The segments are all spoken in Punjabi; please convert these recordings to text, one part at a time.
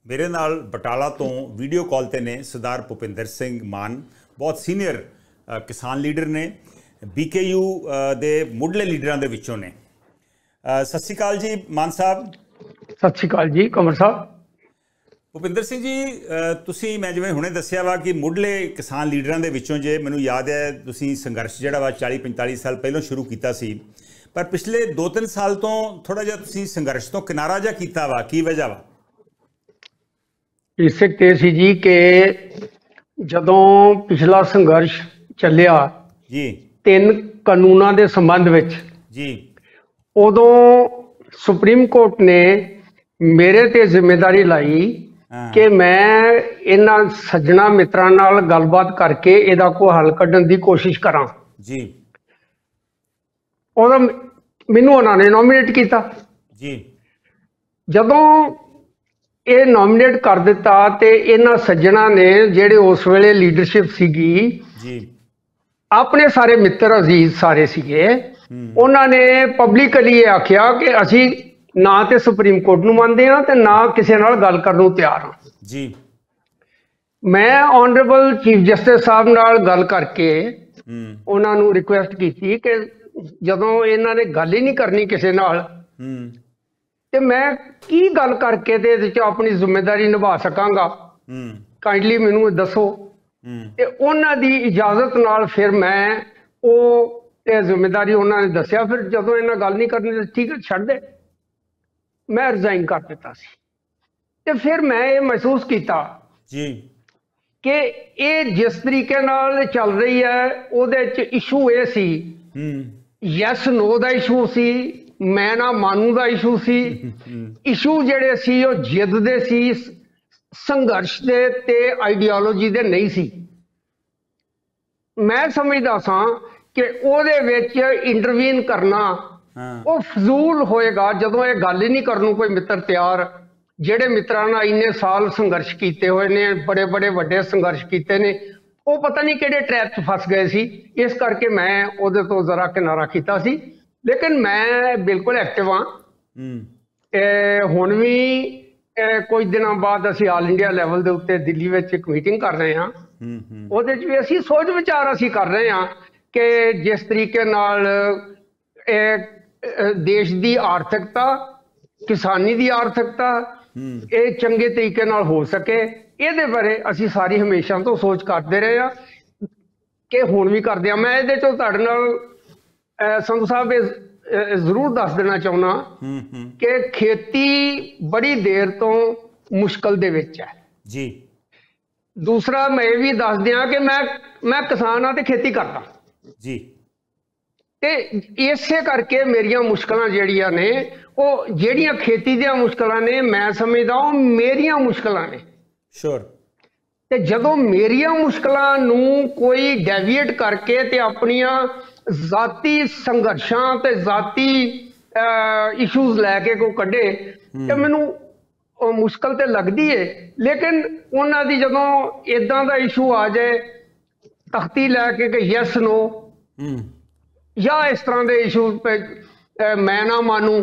मेरे नाल बटाला तो वीडियो कॉल ते ने सरदार भुपिंदर सिंह मान, बहुत सीनियर किसान लीडर ने, BKU दे मुढ़ले लीडरां दे विचों ने। सत श्री अकाल जी मान साहब। सत श्री अकाल जी कंवर साहब। भुपिंदर सिंह जी, तुसी मैं जिवें हुणे दस्सिया वा कि मुढ़ले किसान लीडरां दे विचों जे मैनूं याद है तुसी संघर्ष जिहड़ा वा 40-45 साल पहलों शुरू कीता सी, पर पिछले 2-3 साल तो थोड़ा जिहा तुसी संघर्ष तो किनारा जिहा कीता वा, की वजह वा? इसे ते सी जी कि जदों पिछला संघर्ष चलिया जी 3 कानूनां दे संबंध विच जी, उदों सुप्रीम कोर्ट ने मेरे ते जिम्मेदारी लाई कि मैं इन्हां सज्जणा मित्रां नाल गलबात करके इहदा कोई हल कढण दी कोशिश करां जी उहदा मैनूं उन्हां ने नॉमिनेट कीता जी, जदों ਇਹ ਨੋਮੀਨੇਟ ਕਰ ਦਿੱਤਾ ਤੇ ਇਹਨਾਂ ਸੱਜਣਾ ਨੇ ਜਿਹੜੇ ਉਸ ਵੇਲੇ ਲੀਡਰਸ਼ਿਪ ਸੀਗੀ ਜੀ ਆਪਣੇ ਸਾਰੇ ਮਿੱਤਰ ਅਜ਼ੀਜ਼ ਸਾਰੇ ਸੀਗੇ, ਉਹਨਾਂ ਨੇ ਪਬਲਿਕਲੀ ਇਹ ਆਖਿਆ ਕਿ ਅਸੀਂ ਨਾ ਤੇ ਸੁਪਰੀਮ ਕੋਰਟ ਨੂੰ ਮੰਨਦੇ ਹਾਂ ਤੇ ਨਾ ਕਿਸੇ ਨਾਲ ਗੱਲ ਕਰਨ ਨੂੰ ਤਿਆਰ ਹਾਂ ਜੀ। ਮੈਂ ਆਨਰੇਬਲ ਚੀਫ ਜਸਟਿਸ ਸਾਹਿਬ ਨਾਲ ਗੱਲ ਕਰਕੇ ਉਹਨਾਂ ਨੂੰ ਰਿਕੁਐਸਟ ਕੀਤੀ ਕਿ ਜਦੋਂ ਇਹਨਾਂ ਨੇ ਗੱਲ ਹੀ ਨਹੀਂ ਕਰਨੀ ਕਿਸੇ ਨਾਲ ਤੇ ਮੈਂ ਕੀ ਗੱਲ ਕਰਕੇ ਤੇ ਇਹਦੇ ਚ ਆਪਣੀ ਜ਼ਿੰਮੇਵਾਰੀ ਨਿਭਾ ਸਕਾਂਗਾ, ਕਾਈਂਡਲੀ ਮੈਨੂੰ ਦੱਸੋ। ਤੇ ਉਹਨਾਂ ਦੀ ਇਜਾਜ਼ਤ ਨਾਲ ਫਿਰ ਮੈਂ ਉਹ ਜ਼ਿੰਮੇਵਾਰੀ ਉਹਨਾਂ ਨੇ ਦੱਸਿਆ। ਫਿਰ ਜਦੋਂ ਇਹਨਾਂ ਗੱਲ ਨਹੀਂ ਕਰਨੀ ਤਾਂ ਠੀਕ ਹੈ ਛੱਡ ਦੇ, ਮੈਂ ਰਿਜ਼ਾਈਨ ਕਰ ਦਿੱਤਾ ਸੀ। ਤੇ ਫਿਰ ਮੈਂ ਇਹ ਮਹਿਸੂਸ ਕੀਤਾ ਜੀ ਕਿ ਇਹ ਜਿਸ ਤਰੀਕੇ ਨਾਲ ਚੱਲ ਰਹੀ ਹੈ ਉਹਦੇ ਚ ਇਸ਼ੂ ਇਹ ਸੀ, ਯੈਸ ਨੋ ਦਾ ਇਸ਼ੂ ਸੀ, ਮੈਂ ਨਾ ਮਾਨੂ ਦਾ ਇਸ਼ੂ ਸੀ। ਇਸ਼ੂ ਜਿਹੜੇ ਸੀ ਉਹ ਜਿੱਦ ਦੇ ਸੀ, ਸੰਘਰਸ਼ ਦੇ ਤੇ ਆਈਡੀਓਲੋਜੀ ਦੇ ਨਹੀਂ ਸੀ। ਮੈਂ ਸਮਝਦਾ ਸਾਂ ਕਿ ਉਹਦੇ ਵਿੱਚ ਇੰਟਰਵੀਨ ਕਰਨਾ ਉਹ ਫਜ਼ੂਲ ਹੋਏਗਾ ਜਦੋਂ ਇਹ ਗੱਲ ਹੀ ਨਹੀਂ ਕਰਨ ਨੂੰ ਕੋਈ ਮਿੱਤਰ ਤਿਆਰ। ਜਿਹੜੇ ਮਿੱਤਰਾਂ ਨਾਲ ਇੰਨੇ ਸਾਲ ਸੰਘਰਸ਼ ਕੀਤੇ ਹੋਏ ਨੇ, ਬੜੇ ਬੜੇ ਵੱਡੇ ਸੰਘਰਸ਼ ਕੀਤੇ ਨੇ, ਉਹ ਪਤਾ ਨਹੀਂ ਕਿਹੜੇ ਟਰੈਪ 'ਚ ਫਸ ਗਏ ਸੀ। ਇਸ ਕਰਕੇ ਮੈਂ ਉਹਦੇ ਤੋਂ ਜ਼ਰਾ ਕਿਨਾਰਾ ਕੀਤਾ ਸੀ। ਲੇਕਿਨ ਮੈਂ ਬਿਲਕੁਲ ਐਕਟਿਵ ਹਾਂ। ਹੁਣ ਵੀ ਕੁਝ ਦਿਨਾਂ ਬਾਅਦ ਅਸੀਂ ਆਲ ਇੰਡੀਆ ਲੈਵਲ ਦੇ ਉੱਤੇ ਦਿੱਲੀ ਵਿੱਚ ਇੱਕ ਮੀਟਿੰਗ ਕਰ ਰਹੇ ਹਾਂ। ਉਹਦੇ 'ਚ ਵੀ ਅਸੀਂ ਸੋਚ ਵਿਚਾਰ ਅਸੀਂ ਕਰ ਰਹੇ ਹਾਂ ਕਿ ਜਿਸ ਤਰੀਕੇ ਨਾਲ ਦੇਸ਼ ਦੀ ਆਰਥਿਕਤਾ, ਕਿਸਾਨੀ ਦੀ ਆਰਥਿਕਤਾ ਇਹ ਚੰਗੇ ਤਰੀਕੇ ਨਾਲ ਹੋ ਸਕੇ, ਇਹਦੇ ਬਾਰੇ ਅਸੀਂ ਸਾਰੀ ਹਮੇਸ਼ਾ ਤੋਂ ਸੋਚ ਕਰਦੇ ਰਹੇ ਹਾਂ ਕਿ ਹੁਣ ਵੀ ਕਰਦੇ ਹਾਂ। ਮੈਂ ਇਹਦੇ 'ਚੋਂ ਤੁਹਾਡੇ ਨਾਲ ਸੰਧੂ ਸਾਹਿਬ ਜ਼ਰੂਰ ਦੱਸ ਦੇਣਾ ਚਾਹੁੰਦਾ ਕਿ ਖੇਤੀ ਬੜੀ ਦੇਰ ਤੋਂ ਮੁਸ਼ਕਲ ਦੇ ਵਿੱਚ ਹੈ ਜੀ। ਦੂਸਰਾ ਮੈਂ ਇਹ ਵੀ ਦੱਸ ਦਿਆਂ ਕਿ ਮੈਂ ਕਿਸਾਨ ਹਾਂ ਤੇ ਖੇਤੀ ਕਰਦਾ ਜੀ, ਤੇ ਇਸੇ ਕਰਕੇ ਮੇਰੀਆਂ ਮੁਸ਼ਕਲਾਂ ਜਿਹੜੀਆਂ ਨੇ ਉਹ ਜਿਹੜੀਆਂ ਖੇਤੀ ਦੀਆਂ ਮੁਸ਼ਕਲਾਂ ਨੇ ਮੈਂ ਸਮਝਦਾ ਉਹ ਮੇਰੀਆਂ ਮੁਸ਼ਕਲਾਂ ਨੇ। ਸ਼ੋਰ। ਤੇ ਜਦੋਂ ਮੇਰੀਆਂ ਮੁਸ਼ਕਲਾਂ ਨੂੰ ਕੋਈ ਡੈਵੀਏਟ ਕਰਕੇ ਤੇ ਆਪਣੀਆਂ ਜ਼ਾਤੀ ਸੰਘਰਸ਼ਾਂ ਤੇ ਜ਼ਾਤੀ ਇਸ਼ੂਜ਼ ਲੈ ਕੇ ਕੋਈ ਕੱਢੇ ਤੇ ਮੈਨੂੰ ਉਹ ਮੁਸ਼ਕਲ ਤੇ ਲੱਗਦੀ ਏ। ਲੇਕਿਨ ਉਹਨਾਂ ਦੀ ਜਦੋਂ ਇਦਾਂ ਦਾ ਇਸ਼ੂ ਆ ਜਾਏ ਤਖਤੀ ਲੈ ਕੇ ਕਿ ਯੈਸ ਨੋ ਜਾਂ ਇਸ ਤਰ੍ਹਾਂ ਦੇ ਇਸ਼ੂ ਮੈਂ ਨਾ ਮਾਨੂ,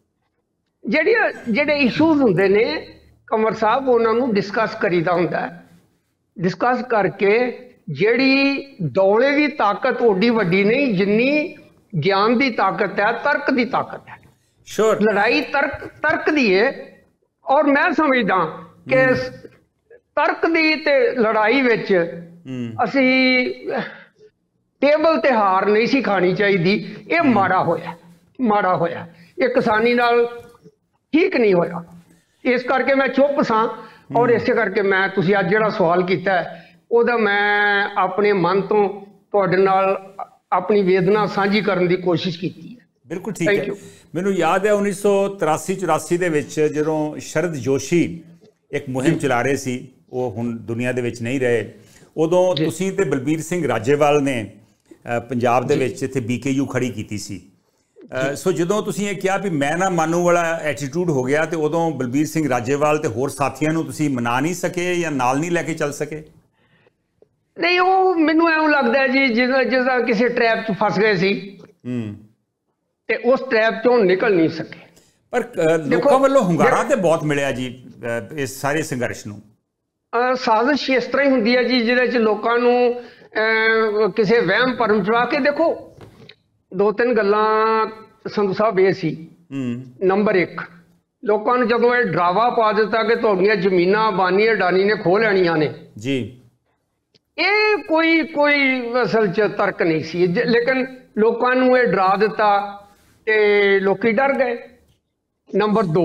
ਜਿਹੜੇ ਇਸ਼ੂਜ਼ ਹੁੰਦੇ ਨੇ ਕੰਵਰ ਸਾਹਿਬ, ਉਹਨਾਂ ਨੂੰ ਡਿਸਕਸ ਕਰੀਦਾ ਹੁੰਦਾ। ਡਿਸਕਸ ਕਰਕੇ ਜਿਹੜੀ ਦੌਲੇ ਦੀ ਤਾਕਤ ਓਡੀ ਵੱਡੀ ਨਹੀਂ ਜਿੰਨੀ ਗਿਆਨ ਦੀ ਤਾਕਤ ਹੈ, ਤਰਕ ਦੀ ਤਾਕਤ ਹੈ। ਸ਼ੋਰ। ਲੜਾਈ ਤਰਕ ਦੀ ਹੈ। ਔਰ ਮੈਂ ਸਮਝਦਾ ਕਿ ਤਰਕ ਦੀ ਤੇ ਲੜਾਈ ਵਿੱਚ ਅਸੀਂ ਟੇਬਲ ਤੇ ਹਾਰ ਨਹੀਂ ਸੀ ਖਾਣੀ ਚਾਹੀਦੀ। ਇਹ ਮਾੜਾ ਹੋਇਆ, ਇਹ ਕਿਸਾਨੀ ਨਾਲ ਠੀਕ ਨਹੀਂ ਹੋਇਆ। ਇਸ ਕਰਕੇ ਮੈਂ ਚੁੱਪ ਸਾਂ ਔਰ ਇਸੇ ਕਰਕੇ ਮੈਂ ਤੁਸੀਂ ਅੱਜ ਜਿਹੜਾ ਸਵਾਲ ਕੀਤਾ ਹੈ ਉਹਦਾ ਮੈਂ ਆਪਣੇ ਮਨ ਤੋਂ ਤੁਹਾਡੇ ਨਾਲ ਆਪਣੀ ਵੇਦਨਾ ਸਾਂਝੀ ਕਰਨ ਦੀ ਕੋਸ਼ਿਸ਼ ਕੀਤੀ ਹੈ। ਬਿਲਕੁਲ ਠੀਕ ਹੈ। ਮੈਨੂੰ ਯਾਦ ਹੈ 1983-84 ਦੇ ਵਿੱਚ ਜਦੋਂ ਸ਼ਰਦ ਜੋਸ਼ੀ ਇੱਕ ਮੁਹਿੰਮ ਚਲਾ ਰਹੇ ਸੀ, ਉਹ ਹੁਣ ਦੁਨੀਆ ਦੇ ਵਿੱਚ ਨਹੀਂ ਰਹੇ, ਉਦੋਂ ਤੁਸੀਂ ਤੇ ਬਲਬੀਰ ਸਿੰਘ ਰਾਜੇਵਾਲ ਨੇ ਪੰਜਾਬ ਦੇ ਵਿੱਚ ਇੱਥੇ BKU ਖੜੀ ਕੀਤੀ ਸੀ। ਸੋ ਜਦੋਂ ਤੁਸੀਂ ਇਹ ਕਿਹਾ ਵੀ ਮੈਂ ਨਾ ਮਾਨੂ ਵਾਲਾ ਐਟੀਟਿਊਡ ਹੋ ਗਿਆ ਤੇ ਉਦੋਂ ਬਲਬੀਰ ਸਿੰਘ ਰਾਜੇਵਾਲ ਤੇ ਹੋਰ ਸਾਥੀਆਂ ਨੂੰ ਤੁਸੀਂ ਮਨਾ ਨਹੀਂ ਸਕੇ ਜਾਂ ਨਾਲ ਨਹੀਂ ਲੈ ਕੇ ਚੱਲ ਸਕੇ? ਨਹੀਂ, ਉਹ ਮੈਨੂੰ ਐਂ ਲੱਗਦਾ ਜੀ ਜਿਸਦਾ ਕਿਸੇ ਟਰੈਪ 'ਚ ਫਸ ਗਏ ਸੀ ਤੇ ਉਸ ਟਰੈਪ 'ਚੋਂ ਨਿਕਲ ਨਹੀਂ ਸਕੇ। ਪਰ ਲੋਕਾਂ ਵੱਲੋਂ ਹੁੰਗਾਰਾ ਤੇ ਬਹੁਤ ਮਿਲਿਆ ਜੀ ਇਸ ਸਾਰੇ ਸੰਘਰਸ਼ ਨੂੰ। ਸਾਜ਼ਿਸ਼ ਇਸ ਤਰ੍ਹਾਂ ਹੀ ਹੁੰਦੀ ਹੈ ਜੀ, ਜਿਹਦੇ 'ਚ ਲੋਕਾਂ ਨੂੰ ਕਿਸੇ ਵਹਿਮ ਭਰਮ ਚੜਾ ਕੇ। ਦੇਖੋ 2-3 ਗੱਲਾਂ ਸੰਧੂ ਸਾਹਿਬ ਇਹ ਸੀ। ਨੰਬਰ 1, ਲੋਕਾਂ ਨੂੰ ਜਦੋਂ ਇਹ ਡਰਾਵਾ ਪਾ ਦਿੱਤਾ ਕਿ ਤੁਹਾਡੀਆਂ ਜ਼ਮੀਨਾਂ ਬਾਨੀ ਅਡਾਨੀ ਨੇ ਖੋਹ ਲੈਣੀਆਂ ਨੇ ਜੀ, ਇਹ ਕੋਈ ਅਸਲ 'ਚ ਤਰਕ ਨਹੀਂ ਸੀ, ਲੇਕਿਨ ਲੋਕਾਂ ਨੂੰ ਇਹ ਡਰਾ ਦਿੱਤਾ ਤੇ ਲੋਕੀ ਡਰ ਗਏ। ਨੰਬਰ 2,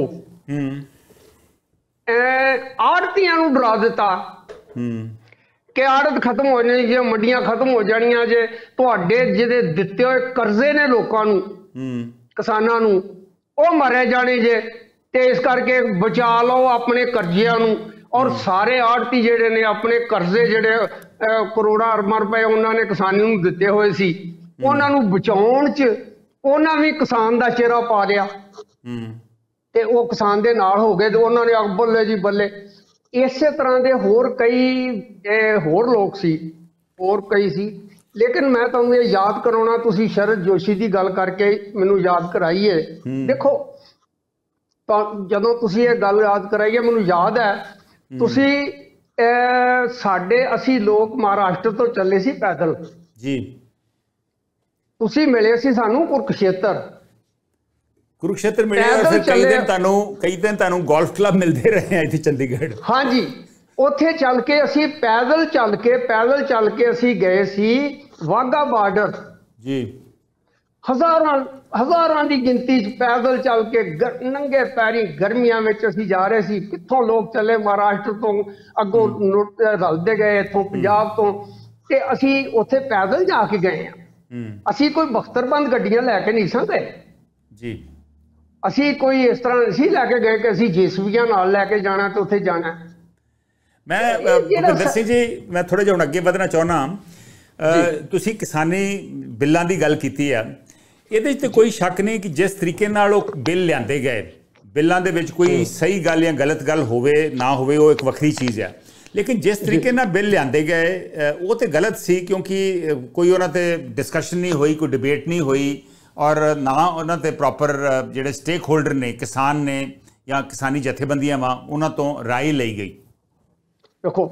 ਆੜਤੀਆਂ ਨੂੰ ਡਰਾ ਦਿੱਤਾ ਕਿ ਆੜਤ ਖਤਮ ਹੋ ਜਾਣੀ ਜੇ, ਮੰਡੀਆਂ ਖਤਮ ਹੋ ਜਾਣੀਆਂ ਜੇ, ਤੁਹਾਡੇ ਜਿਹੜੇ ਦਿੱਤੇ ਹੋਏ ਕਰਜ਼ੇ ਨੇ ਲੋਕਾਂ ਨੂੰ, ਕਿਸਾਨਾਂ ਨੂੰ, ਉਹ ਮਾਰੇ ਜਾਣੇ ਜੇ, ਤੇ ਇਸ ਕਰਕੇ ਬਚਾ ਲਓ ਆਪਣੇ ਕਰਜ਼ਿਆਂ ਨੂੰ। ਔਰ ਸਾਰੇ ਆੜਤੀ ਜਿਹੜੇ ਨੇ ਆਪਣੇ ਕਰਜ਼ੇ ਜਿਹੜੇ ਕਰੋੜਾਂ ਅਰਬਾਂ ਰੁਪਏ ਉਹਨਾਂ ਨੇ ਕਿਸਾਨੀ ਨੂੰ ਦਿੱਤੇ ਹੋਏ ਸੀ, ਉਹਨਾਂ ਨੂੰ ਬਚਾਉਣ 'ਚ ਉਹਨਾਂ ਵੀ ਕਿਸਾਨ ਦਾ ਚਿਹਰਾ ਪਾ ਲਿਆ ਤੇ ਉਹ ਕਿਸਾਨ ਦੇ ਨਾਲ ਹੋ ਗਏ ਤੇ ਉਹਨਾਂ ਨੇ ਬੱਲੇ ਜੀ ਬੱਲੇ। ਇਸੇ ਤਰ੍ਹਾਂ ਦੇ ਹੋਰ ਲੋਕ ਸੀ, ਹੋਰ ਕਈ ਸੀ। ਲੇਕਿਨ ਮੈਂ ਤੁਹਾਨੂੰ ਇਹ ਯਾਦ ਕਰਾਉਣਾ, ਤੁਸੀਂ ਸ਼ਰਦ ਜੋਸ਼ੀ ਦੀ ਗੱਲ ਕਰਕੇ ਮੈਨੂੰ ਯਾਦ ਕਰਾਈ ਹੈ। ਦੇਖੋ ਜਦੋਂ ਤੁਸੀਂ ਇਹ ਗੱਲ ਯਾਦ ਕਰਾਈ ਹੈ, ਮੈਨੂੰ ਯਾਦ ਹੈ ਤੁਸੀਂ ਅਸੀਂ ਲੋਕ ਮਹਾਰਾਸ਼ਟਰ ਤੋਂ ਚੱਲੇ ਸੀ ਪੈਦਲ ਜੀ, ਤੁਸੀਂ ਮਿਲੇ ਸੀ ਸਾਨੂੰ ਕੁਰੂਕਸ਼ੇਤਰ ਮਿਲੇ। ਫਿਰ ਕਈ ਦਿਨ ਤੁਹਾਨੂੰ ਗੋਲਫ ਕਲੱਬ ਮਿਲਦੇ ਰਹੇ ਆ ਇੱਥੇ ਚੰਡੀਗੜ੍ਹ। ਹਾਂਜੀ, ਉੱਥੇ ਚੱਲ ਕੇ ਅਸੀਂ ਪੈਦਲ ਚੱਲ ਕੇ ਅਸੀਂ ਗਏ ਸੀ ਵਾਘਾ ਬਾਰਡਰ ਜੀ। ਹਜ਼ਾਰਾਂ ਦੀ ਗਿਣਤੀ 'ਚ ਪੈਦਲ ਚੱਲ ਕੇ ਨੰਗੇ ਪੈਰੀ ਗਰਮੀਆਂ ਵਿੱਚ ਅਸੀਂ ਜਾ ਰਹੇ ਸੀ। ਕਿੱਥੋਂ ਲੋਕ ਚੱਲੇ, ਮਹਾਰਾਸ਼ਟਰ ਤੋਂ ਅੱਗੋਂ ਰਲਦੇ ਗਏ, ਇੱਥੋਂ ਪੰਜਾਬ ਤੋਂ, ਤੇ ਅਸੀਂ ਉੱਥੇ ਪੈਦਲ ਜਾ ਕੇ ਗਏ ਹਾਂ। ਅਸੀਂ ਕੋਈ ਬਖਤਰਬੰਦ ਗੱਡੀਆਂ ਲੈ ਕੇ ਨਹੀਂ ਸਾਂ ਗਏ ਜੀ, ਅਸੀਂ ਕੋਈ ਇਸ ਤਰ੍ਹਾਂ ਨਹੀਂ ਲੈ ਕੇ ਗਏ ਕਿ ਅਸੀਂ ਜੇਸੀਬੀਆਂ ਨਾਲ ਲੈ ਕੇ ਜਾਣਾ ਤੇ ਉੱਥੇ ਜਾਣਾ। ਮੈਂ ਭੁਪਿੰਦਰ ਸਿੰਘ ਜੀ, ਮੈਂ ਥੋੜ੍ਹਾ ਜਿਹਾ ਹੁਣ ਅੱਗੇ ਵਧਣਾ ਚਾਹੁੰਦਾ। ਤੁਸੀਂ ਕਿਸਾਨੀ ਬਿੱਲਾਂ ਦੀ ਗੱਲ ਕੀਤੀ ਆ, ਇਹਦੇ 'ਚ ਤਾਂ ਕੋਈ ਸ਼ੱਕ ਨਹੀਂ ਕਿ ਜਿਸ ਤਰੀਕੇ ਨਾਲ ਉਹ ਬਿੱਲ ਲਿਆਂਦੇ ਗਏ, ਬਿੱਲਾਂ ਦੇ ਵਿੱਚ ਕੋਈ ਸਹੀ ਗੱਲ ਜਾਂ ਗਲਤ ਗੱਲ ਹੋਵੇ ਨਾ ਹੋਵੇ ਉਹ ਇੱਕ ਵੱਖਰੀ ਚੀਜ਼ ਹੈ, ਲੇਕਿਨ ਜਿਸ ਤਰੀਕੇ ਨਾਲ ਬਿੱਲ ਲਿਆਂਦੇ ਗਏ ਉਹ ਤਾਂ ਗਲਤ ਸੀ, ਕਿਉਂਕਿ ਕੋਈ ਉਹਨਾਂ 'ਤੇ ਡਿਸਕਸ਼ਨ ਨਹੀਂ ਹੋਈ, ਕੋਈ ਡਿਬੇਟ ਨਹੀਂ ਹੋਈ, ਔਰ ਨਾ ਉਹਨਾਂ 'ਤੇ ਪ੍ਰੋਪਰ ਜਿਹੜੇ ਸਟੇਕ ਹੋਲਡਰ ਨੇ, ਕਿਸਾਨ ਨੇ ਜਾਂ ਕਿਸਾਨੀ ਜਥੇਬੰਦੀਆਂ ਵਾ, ਉਹਨਾਂ ਤੋਂ ਰਾਏ ਲਈ ਗਈ। ਦੇਖੋ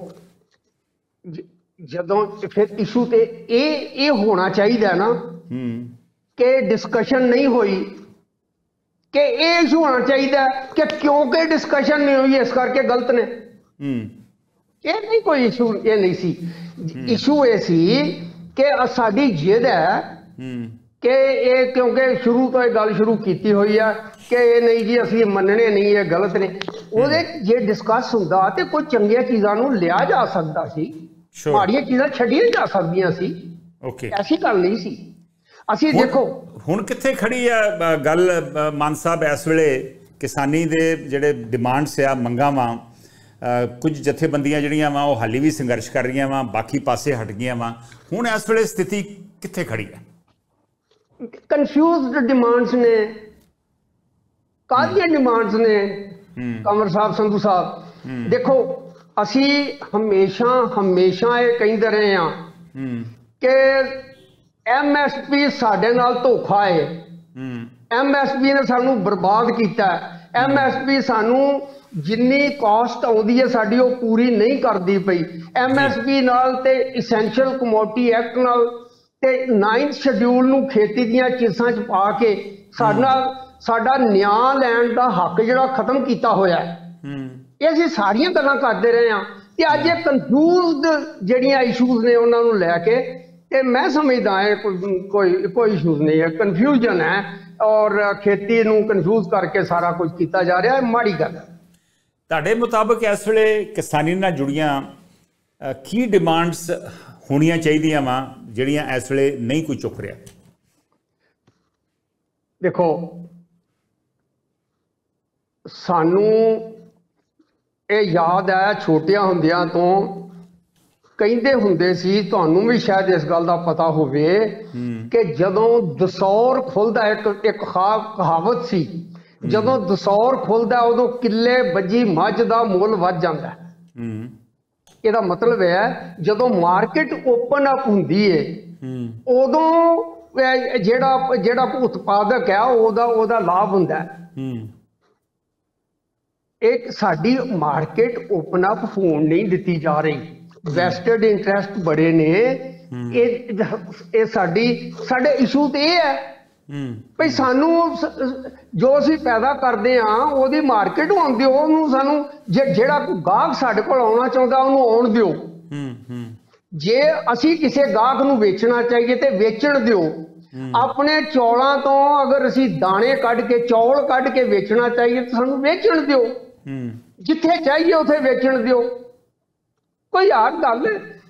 ਜਦੋਂ ਫਿਰ ਇਸ਼ੂ ਤੇ ਇਹ ਹੋਣਾ ਚਾਹੀਦਾ ਨਾ ਕਿ ਡਿਸਕਸ਼ਨ ਨਹੀਂ ਹੋਈ, ਕਿ ਇਹ ਇਸ਼ੂ ਹੋਣਾ ਚਾਹੀਦਾ ਕਿ ਕਿਉਂਕਿ ਡਿਸਕਸ਼ਨ ਨਹੀਂ ਹੋਈ ਇਸ ਕਰਕੇ ਗਲਤ ਨੇ। ਇਹ ਨਹੀਂ ਕੋਈ ਇਸ਼ੂ, ਇਹ ਨਹੀਂ ਸੀ ਇਸ਼ੂ। ਇਹ ਸੀ ਕਿ ਸਾਡੀ ਜਿੱਦ ਹੈ ਕਿ ਇਹ ਕਿਉਂਕਿ ਸ਼ੁਰੂ ਤੋਂ ਇਹ ਗੱਲ ਸ਼ੁਰੂ ਕੀਤੀ ਹੋਈ ਆ ਕਿ ਇਹ ਨਹੀਂ ਜੀ ਅਸੀਂ ਮੰਨਣੇ ਨਹੀਂ, ਇਹ ਗਲਤ ਨੇ। ਉਹਦੇ ਜੇ ਡਿਸਕਸ ਹੁੰਦਾ ਤੇ ਕੋਈ ਚੰਗੀਆਂ ਚੀਜ਼ਾਂ ਨੂੰ ਲਿਆ ਜਾ ਸਕਦਾ ਸੀ, ਮਾੜੀਆਂ ਚੀਜ਼ਾਂ ਛੱਡੀਆਂ ਜਾ ਸਕਦੀਆਂ ਸੀ, ਐਸੀ ਗੱਲ ਨਹੀਂ ਸੀ। ਅਸੀਂ ਦੇਖੋ ਹੁਣ ਕਿੱਥੇ ਖੜੀ ਆ ਗੱਲ ਮਾਨ ਸਾਹਿਬ ਇਸ ਵੇਲੇ ਕਿਸਾਨੀ ਦੇ ਜਿਹੜੇ ਡਿਮਾਂਡਸ ਆ, ਮੰਗਾਂ ਵਾ, ਕੁਝ ਜਥੇਬੰਦੀਆਂ ਜਿਹੜੀਆਂ ਵਾ ਉਹ ਹਾਲੀ ਵੀ ਸੰਘਰਸ਼ ਕਰ ਰਹੀਆਂ ਵਾ, ਬਾਕੀ ਪਾਸੇ ਹਟ ਗਈਆਂ ਵਾ। ਹੁਣ ਇਸ ਵੇਲੇ ਸਥਿਤੀ ਕਿੱਥੇ ਖੜੀ ਹੈ? ਕਨਫਿਊਜ਼ਡ ਡਿਮਾਂਡਸ ਨੇ। ਕਾਹਦੀਆਂ ਡਿਮਾਂਡਸ ਨੇ ਕੰਵਰ ਸਾਹਿਬ, ਸੰਧੂ ਸਾਹਿਬ? ਦੇਖੋ ਅਸੀਂ ਹਮੇਸ਼ਾ ਇਹ ਕਹਿੰਦੇ ਰਹੇ ਹਾਂ ਕਿ MSP ਸਾਡੇ ਨਾਲ ਧੋਖਾ ਹੈ, MSP ਨੇ ਸਾਨੂੰ ਬਰਬਾਦ ਕੀਤਾ, MSP ਸਾਨੂੰ ਜਿੰਨੀ ਕਾਸਟ ਆਉਂਦੀ ਹੈ ਸਾਡੀ ਉਹ ਪੂਰੀ ਨਹੀਂ ਕਰਦੀ ਪਈ। MSP ਨਾਲ ਤੇ ਇਸੈਂਸ਼ੀਅਲ ਕਮੋਡਿਟੀ ਐਕਟ ਨਾਲ ਤੇ 9th ਸ਼ਡਿਊਲ ਨੂੰ ਖੇਤੀ ਦੀਆਂ ਚੀਜ਼ਾਂ 'ਚ ਪਾ ਕੇ ਸਾਡਾ ਨਿਆਂ ਲੈਣ ਦਾ ਹੱਕ ਜਿਹੜਾ ਖਤਮ ਕੀਤਾ ਹੋਇਆ ਹੈ। ਇਹ ਅਸੀਂ ਸਾਰੀਆਂ ਗੱਲਾਂ ਕਰਦੇ ਰਹੇ ਹਾਂ ਤੇ ਅੱਜ ਇਹ ਕਨਫਿਊਜ਼ਡ ਜਿਹੜੀਆਂ ਇਸ਼ੂਜ਼ ਨੇ ਉਹਨਾਂ ਨੂੰ ਲੈ ਕੇ, ਤੇ ਮੈਂ ਸਮਝਦਾ ਹੈ ਕੋਈ ਇਸ਼ੂਜ਼ ਨਹੀਂ ਹੈ, ਕਨਫਿਊਜ਼ਨ ਹੈ ਔਰ ਖੇਤੀ ਨੂੰ ਕਨਫਿਊਜ਼ ਕਰਕੇ ਸਾਰਾ ਕੁਝ ਕੀਤਾ ਜਾ ਰਿਹਾ ਹੈ, ਮਾੜੀ ਗੱਲ ਹੈ। ਤੁਹਾਡੇ ਮੁਤਾਬਕ ਇਸ ਵੇਲੇ ਕਿਸਾਨੀ ਨਾਲ ਜੁੜੀਆਂ ਕੀ ਡਿਮਾਂਡਸ ਹੋਣੀਆਂ ਚਾਹੀਦੀਆਂ ਵਾ ਜਿਹੜੀਆਂ ਇਸ ਵੇਲੇ ਨਹੀਂ ਕੋਈ ਚੁੱਕ ਰਿਹਾ? ਦੇਖੋ ਸਾਨੂੰ ਇਹ ਯਾਦ ਹੈ ਛੋਟਿਆਂ ਹੁੰਦਿਆਂ ਤੋਂ ਕਹਿੰਦੇ ਹੁੰਦੇ ਸੀ, ਤੁਹਾਨੂੰ ਵੀ ਸ਼ਾਇਦ ਇਸ ਗੱਲ ਦਾ ਪਤਾ ਹੋਵੇ ਕਿ ਜਦੋਂ ਦਸੌਰ ਖੁੱਲਦਾ, ਇੱਕ ਕਹਾਵਤ ਸੀ, ਜਦੋਂ ਦਸੌਰ ਖੁੱਲਦਾ ਉਦੋਂ ਕਿੱਲੇ ਬੱਜੀ ਮੱਝ ਦਾ ਮੁੱਲ ਵੱਧ ਜਾਂਦਾ। ਇਹਦਾ ਮਤਲਬ ਹੈ ਜਦੋਂ ਮਾਰਕੀਟ ਓਪਨ ਅਪ ਹੁੰਦੀ ਹੈ ਉਦੋਂ ਜਿਹੜਾ ਉਤਪਾਦਕ ਹੈ ਉਹਦਾ ਲਾਭ ਹੁੰਦਾ ਹੈ। ਇੱਕ ਸਾਡੀ ਮਾਰਕੀਟ ਓਪਨ ਅਪ ਹੋਣ ਨਹੀਂ ਦਿੱਤੀ ਜਾ ਰਹੀ। ਵੈਸਟਡ ਇੰਟਰਸਟ ਬੜੇ ਨੇ। ਇਹ ਸਾਡੇ ਇਸ਼ੂ ਤੇ ਇਹ ਹੈ ਭਈ ਸਾਨੂੰ ਜੋ ਅਸੀਂ ਪੈਦਾ ਕਰਦੇ ਆ ਉਹਦੀ ਮਾਰਕੀਟ ਹੋਣ ਦਿਓ, ਉਹਨੂੰ ਸਾਨੂੰ ਜਿਹੜਾ ਕੋਈ ਗਾਹਕ ਸਾਡੇ ਕੋਲ ਆਉਣਾ ਚਾਹੁੰਦਾ ਉਹਨੂੰ ਆਉਣ ਦਿਓ। ਜੇ ਅਸੀਂ ਕਿਸੇ ਗਾਹਕ ਨੂੰ ਵੇਚਣਾ ਚਾਹੀਏ ਤੇ ਵੇਚਣ ਦਿਓ। ਆਪਣੇ ਚੌਲਾਂ ਤੋਂ ਅਗਰ ਅਸੀਂ ਦਾਣੇ ਕੱਢ ਕੇ ਚੌਲ ਕੱਢ ਕੇ ਵੇਚਣਾ ਚਾਹੀਏ ਤਾਂ ਸਾਨੂੰ ਵੇਚਣ ਦਿਓ। ਜਿੱਥੇ ਚਾਹੀਏ ਉੱਥੇ ਵੇਚਣ ਦਿਓ। ਕੋਈ ਯਾਰ ਗੱਲ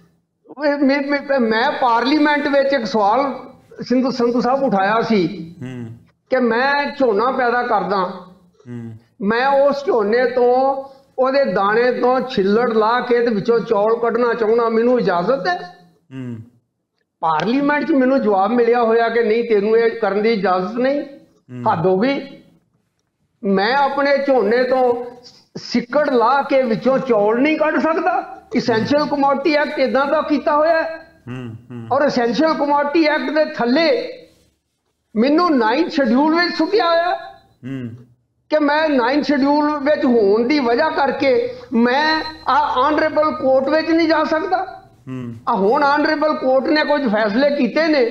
ਮੈਂ ਪਾਰਲੀਮੈਂਟ ਵਿੱਚ ਇੱਕ ਸਵਾਲ ਸੰਧੂ ਸਾਹਿਬ ਉਠਾਇਆ ਸੀ ਕਿ ਮੈਂ ਝੋਨਾ ਪੈਦਾ ਕਰਦਾ, ਮੈਂ ਉਸ ਝੋਨੇ ਤੋਂ ਉਹਦੇ ਦਾਣੇ ਤੋਂ ਛਿੱਲੜ ਲਾ ਕੇ ਤੇ ਵਿੱਚੋਂ ਚੌਲ ਕੱਢਣਾ ਚਾਹੁੰਦਾ, ਮੈਨੂੰ ਇਜਾਜ਼ਤ ਹੈ? ਪਾਰਲੀਮੈਂਟ 'ਚ ਮੈਨੂੰ ਜਵਾਬ ਮਿਲਿਆ ਹੋਇਆ ਕਿ ਨਹੀਂ, ਤੈਨੂੰ ਇਹ ਕਰਨ ਦੀ ਇਜਾਜ਼ਤ ਨਹੀਂ, ਹੱਦ ਹੋ ਗਈ। ਮੈਂ ਆਪਣੇ ਝੋਨੇ ਤੋਂ ਸਿੱਕੜ ਲਾ ਕੇ ਵਿੱਚੋਂ ਚੌਲ ਨਹੀਂ ਕੱਢ ਸਕਦਾ? ਇਸੈਂਸ਼ੀਅਲ ਕਮੋਡਿਟੀ ਐਕਟ ਇਦਾਂ ਦਾ ਕੀਤਾ ਹੋਇਆ ਹੈ। ਔਰ ਇਸੈਂਸ਼ੀਅਲ ਕਮੋਡਿਟੀ ਐਕਟ ਦੇ ਥੱਲੇ ਮੈਨੂੰ 9th ਸ਼ਡਿਊਲ ਵਿੱਚ ਸੁੱਟਿਆ ਹੋਇਆ ਕਿ ਮੈਂ 9th ਸ਼ਡਿਊਲ ਵਿੱਚ ਹੋਣ ਦੀ ਵਜ੍ਹਾ ਕਰਕੇ ਮੈਂ ਆਨਰੇਬਲ ਕੋਰਟ ਵਿੱਚ ਨਹੀਂ ਜਾ ਸਕਦਾ। ਹੁਣ ਆਨਰੇਬਲ ਕੋਰਟ ਨੇ ਕੁਝ ਫੈਸਲੇ ਕੀਤੇ ਨੇ,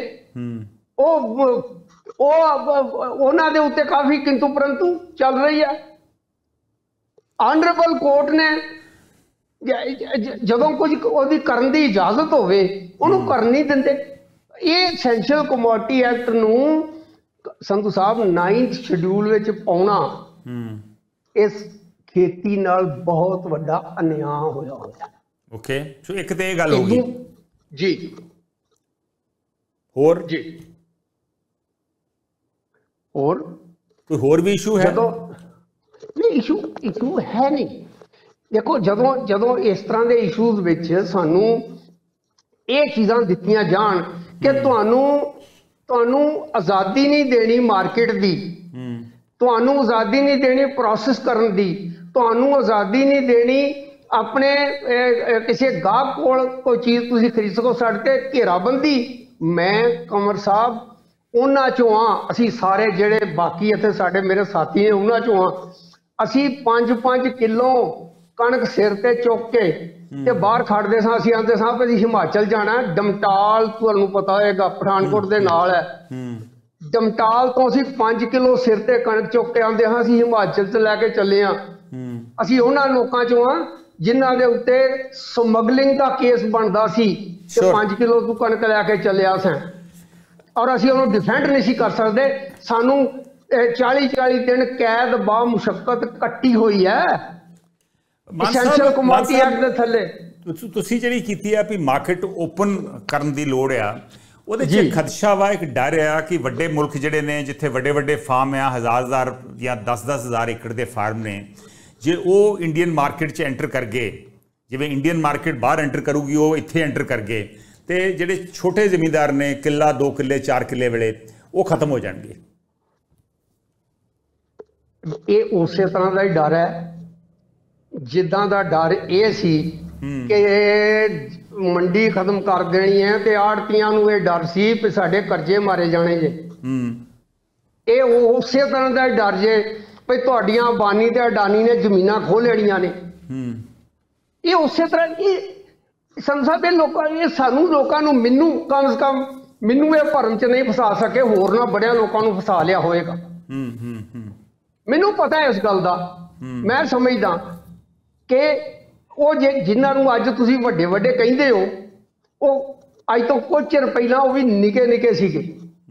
ਉਹਨਾਂ ਦੇ ਉੱਤੇ ਕਾਫੀ ਕਿੰਤੂ ਪਰੰਤੂ ਚੱਲ ਰਹੀ ਹੈ। ਆਨਰੇਬਲ ਕੋਰਟ ਨੇ ਜਦੋਂ ਕੁਝ ਉਹਦੀ ਕਰਨ ਦੀ ਇਜਾਜ਼ਤ ਹੋਵੇ ਉਹਨੂੰ ਕਰਨ ਨਹੀਂ ਦਿੰਦੇ। ਇਹ ਐਸੈਂਸ਼ੀਅਲ ਕਮੋਡਿਟੀ ਐਕਟ ਨੂੰ ਸੰਧੂ ਸਾਹਿਬ 9th ਸ਼ਡਿਊਲ ਵਿੱਚ ਪਾਉਣਾ ਇਸ ਖੇਤੀ ਨਾਲ ਬਹੁਤ ਵੱਡਾ ਅਨਿਆਂ ਹੋਇਆ ਹੋਇਆ। ਓਕੇ, ਸੋ ਇੱਕ ਤੇ ਇਹ ਗੱਲ ਹੋ ਗਈ ਜੀ। ਹੋਰ ਜੀ ਹੋਰ ਕੋਈ ਹੋਰ ਵੀ ਇਸ਼ੂ ਹੈ? ਨਹੀਂ, ਇਸ਼ੂ ਹੈ ਨਹੀਂ। ਦੇਖੋ, ਜਦੋਂ ਇਸ ਤਰ੍ਹਾਂ ਦੇ ਇਸ਼ੂਜ਼ ਵਿੱਚ ਸਾਨੂੰ ਇਹ ਚੀਜ਼ਾਂ ਦਿੱਤੀਆਂ ਜਾਣ ਕਿ ਤੁਹਾਨੂੰ ਆਜ਼ਾਦੀ ਨਹੀਂ ਦੇਣੀ ਮਾਰਕੀਟ ਦੀ, ਤੁਹਾਨੂੰ ਆਜ਼ਾਦੀ ਨਹੀਂ ਦੇਣੀ ਪ੍ਰੋਸੈਸ ਕਰਨ ਦੀ, ਤੁਹਾਨੂੰ ਆਜ਼ਾਦੀ ਨਹੀਂ ਦੇਣੀ ਆਪਣੇ ਕਿਸੇ ਗਾਹਕ ਕੋਲ ਕੋਈ ਚੀਜ਼ ਤੁਸੀਂ ਖਰੀਦ ਸਕੋ, ਸਾਡੇ ਤੇ ਘੇਰਾਬੰਦੀ। ਮੈਂ ਕੰਵਰ ਸਾਹਿਬ ਉਹਨਾਂ ਚੋਂ ਅਸੀਂ ਸਾਰੇ ਜਿਹੜੇ ਬਾਕੀ ਇੱਥੇ ਸਾਡੇ ਮੇਰੇ ਸਾਥੀ ਨੇ ਉਹਨਾਂ ਚੋਂ ਅਸੀਂ 5-5 ਕਿਲੋ ਕਣਕ ਸਿਰ ਤੇ ਚੁੱਕ ਕੇ ਤੇ ਬਾਹਰ ਖੜਦੇ ਸਾਂ। ਅਸੀਂ ਆਂਦੇ ਸਾਂ ਕਿ ਅਸੀਂ ਹਿਮਾਚਲ ਜਾਣਾ, ਡਮਟਾਲ ਤੁਹਾਨੂੰ ਪਤਾ ਹੋਏਗਾ ਪਠਾਨਕੋਟ ਦੇ ਨਾਲ ਹੈ। ਡਮਟਾਲ ਤੋਂ ਅਸੀਂ 5 ਕਿਲੋ ਸਿਰ ਤੇ ਕਣਕ ਚੁੱਕ ਕੇ ਆਉਂਦੇ ਹਾਂ, ਅਸੀਂ ਹਿਮਾਚਲ 'ਚ ਲੈ ਕੇ ਚੱਲੇ ਹਾਂ। ਅਸੀਂ ਉਹਨਾਂ ਲੋਕਾਂ ਚੋਂ ਜਿਨ੍ਹਾਂ ਦੇ ਉੱਤੇ ਸਮਗਲਿੰਗ ਦਾ ਕੇਸ ਬਣਦਾ ਸੀ ਤੇ 5 ਕਿਲੋ ਤੂੰ ਕਣਕ ਲੈ ਕੇ ਚੱਲਿਆ ਸਾਂ, ਔਰ ਅਸੀਂ ਉਹਨੂੰ ਡਿਫੈਂਡ ਨਹੀਂ ਸੀ ਕਰ ਸਕਦੇ। ਸਾਨੂੰ 40-40 ਦਿਨ ਕੈਦ ਬਾ ਮੁਸ਼ੱਕਤ ਕੱਟੀ ਹੋਈ ਹੈ ਐਸੈਂਸ਼ੀਅਲ ਕਮੋਡਿਟੀ ਐਕਟ ਦੇ ਥੱਲੇ। ਤੁਸੀਂ ਜਿਹੜੀ ਕੀਤੀ ਆ ਵੀ ਮਾਰਕੀਟ ਓਪਨ ਕਰਨ ਦੀ ਲੋੜ ਆ, ਉਹਦੇ 'ਚ ਖਦਸ਼ਾ ਵਾ, ਇੱਕ ਡਰ ਆ ਕਿ ਵੱਡੇ ਮੁਲਕ ਜਿਹੜੇ ਨੇ ਜਿੱਥੇ ਵੱਡੇ ਫਾਰਮ ਆ, 1000 ਜਾਂ 10,000 ਏਕੜ ਦੇ ਫਾਰਮ ਨੇ, ਜੇ ਉਹ ਇੰਡੀਅਨ ਮਾਰਕੀਟ 'ਚ ਐਂਟਰ ਕਰ ਗਏ, ਜਿਵੇਂ ਇੰਡੀਅਨ ਮਾਰਕੀਟ ਬਾਹਰ ਐਂਟਰ ਕਰੂਗੀ ਉਹ ਇੱਥੇ ਐਂਟਰ ਕਰ ਗਏ, ਤੇ ਜਿਹੜੇ ਛੋਟੇ ਜ਼ਿਮੀਂਦਾਰ ਨੇ ਕਿੱਲਾ 2 ਕਿੱਲੇ 4 ਕਿੱਲੇ ਵੇਲੇ ਉਹ ਖਤਮ ਹੋ ਜਾਣਗੇ। ਇਹ ਉਸੇ ਤਰ੍ਹਾਂ ਦਾ ਹੀ ਡਰ ਹੈ ਜਿੱਦਾਂ ਦਾ ਡਰ ਇਹ ਸੀ ਕਿ ਮੰਡੀ ਖਤਮ ਕਰ ਦੇਣੀ ਹੈ ਤੇ ਆੜਤੀਆਂ ਨੂੰ ਇਹ ਡਰ ਸੀ ਕਿ ਸਾਡੇ ਕਰਜ਼ੇ ਮਾਰੇ ਜਾਣੇ ਜੇ। ਇਹ ਉਸੇ ਤਰ੍ਹਾਂ ਦਾ ਡਰ ਜੇ ਵੀ ਤੁਹਾਡੀਆਂ ਅੰਬਾਨੀ ਤੇ ਅਡਾਨੀ ਨੇ ਜ਼ਮੀਨਾਂ ਖੋਹ ਲੈਣੀਆਂ ਨੇ। ਇਹ ਉਸੇ ਤਰ੍ਹਾਂ ਸੰਸਦ ਦੇ ਲੋਕਾਂ ਇਹ ਸਾਨੂੰ ਲੋਕਾਂ ਨੂੰ ਮੈਨੂੰ ਕਮ ਸੇ ਕਮ ਮੈਨੂੰ ਇਹ ਭਰਮ 'ਚ ਨਹੀਂ ਫਸਾ ਸਕੇ, ਹੋਰ ਨਾ ਬੜਿਆਂ ਲੋਕਾਂ ਨੂੰ ਫਸਾ ਲਿਆ ਹੋਏਗਾ। ਮੈਨੂੰ ਪਤਾ ਹੈ ਇਸ ਗੱਲ ਦਾ। ਮੈਂ ਸਮਝਦਾ ਕਿ ਉਹ ਜਿਨ੍ਹਾਂ ਨੂੰ ਅੱਜ ਤੁਸੀਂ ਵੱਡੇ ਕਹਿੰਦੇ ਹੋ, ਉਹ ਅੱਜ ਤੋਂ ਕੁਝ ਚਿਰ ਪਹਿਲਾਂ ਉਹ ਵੀ ਨਿੱਕੇ ਸੀਗੇ।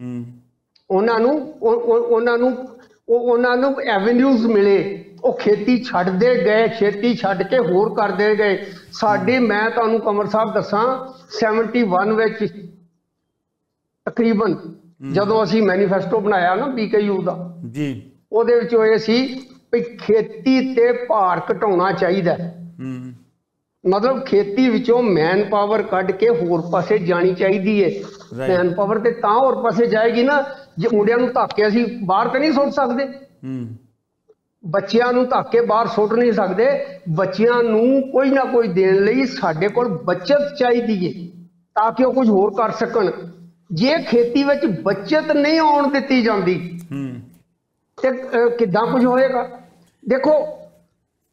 ਉਹਨਾਂ ਨੂੰ ਐਵੇਨਿਊਜ਼ ਮਿਲੇ, ਉਹ ਖੇਤੀ ਛੱਡਦੇ ਗਏ, ਖੇਤੀ ਛੱਡ ਕੇ ਹੋਰ ਕਰਦੇ ਗਏ। ਸਾਡੇ ਮੈਂ ਤੁਹਾਨੂੰ ਕੰਵਰ ਸਾਹਿਬ ਦੱਸਾਂ 71 ਵਿੱਚ ਤਕਰੀਬਨ ਜਦੋਂ ਅਸੀਂ ਮੈਨੀਫੈਸਟੋ ਬਣਾਇਆ ਨਾ BKU ਦਾ ਜੀ, ਉਹਦੇ ਵਿੱਚ ਇਹ ਸੀ ਵੀ ਖੇਤੀ ਤੇ ਭਾਰ ਘਟਾਉਣਾ ਚਾਹੀਦਾ। ਮਤਲਬ ਖੇਤੀ ਵਿੱਚੋਂ ਮੈਨ ਪਾਵਰ ਕੱਢ ਕੇ ਹੋਰ ਪਾਸੇ ਜਾਣੀ ਚਾਹੀਦੀ ਹੈ। ਮੈਨ ਪਾਵਰ ਤੇ ਤਾਂ ਹੋਰ ਪਾਸੇ ਜਾਏਗੀ ਨਾ ਜੇ ਮੁੰਡਿਆਂ ਨੂੰ ਧੱਕ ਕੇ ਅਸੀਂ ਬਾਹਰ ਤਾਂ ਨਹੀਂ ਸੁੱਟ ਸਕਦੇ, ਬੱਚਿਆਂ ਨੂੰ ਧੱਕ ਕੇ ਬਾਹਰ ਸੁੱਟ ਨਹੀਂ ਸਕਦੇ। ਬੱਚਿਆਂ ਨੂੰ ਕੋਈ ਨਾ ਕੋਈ ਦੇਣ ਲਈ ਸਾਡੇ ਕੋਲ ਬੱਚਤ ਚਾਹੀਦੀ ਹੈ ਤਾਂ ਕਿ ਉਹ ਕੁਝ ਹੋਰ ਕਰ ਸਕਣ। ਜੇ ਖੇਤੀ ਵਿੱਚ ਬੱਚਤ ਨਹੀਂ ਆਉਣ ਦਿੱਤੀ ਜਾਂਦੀ ਤੇ ਕਿੱਦਾਂ ਕੁਝ ਹੋਏਗਾ? ਦੇਖੋ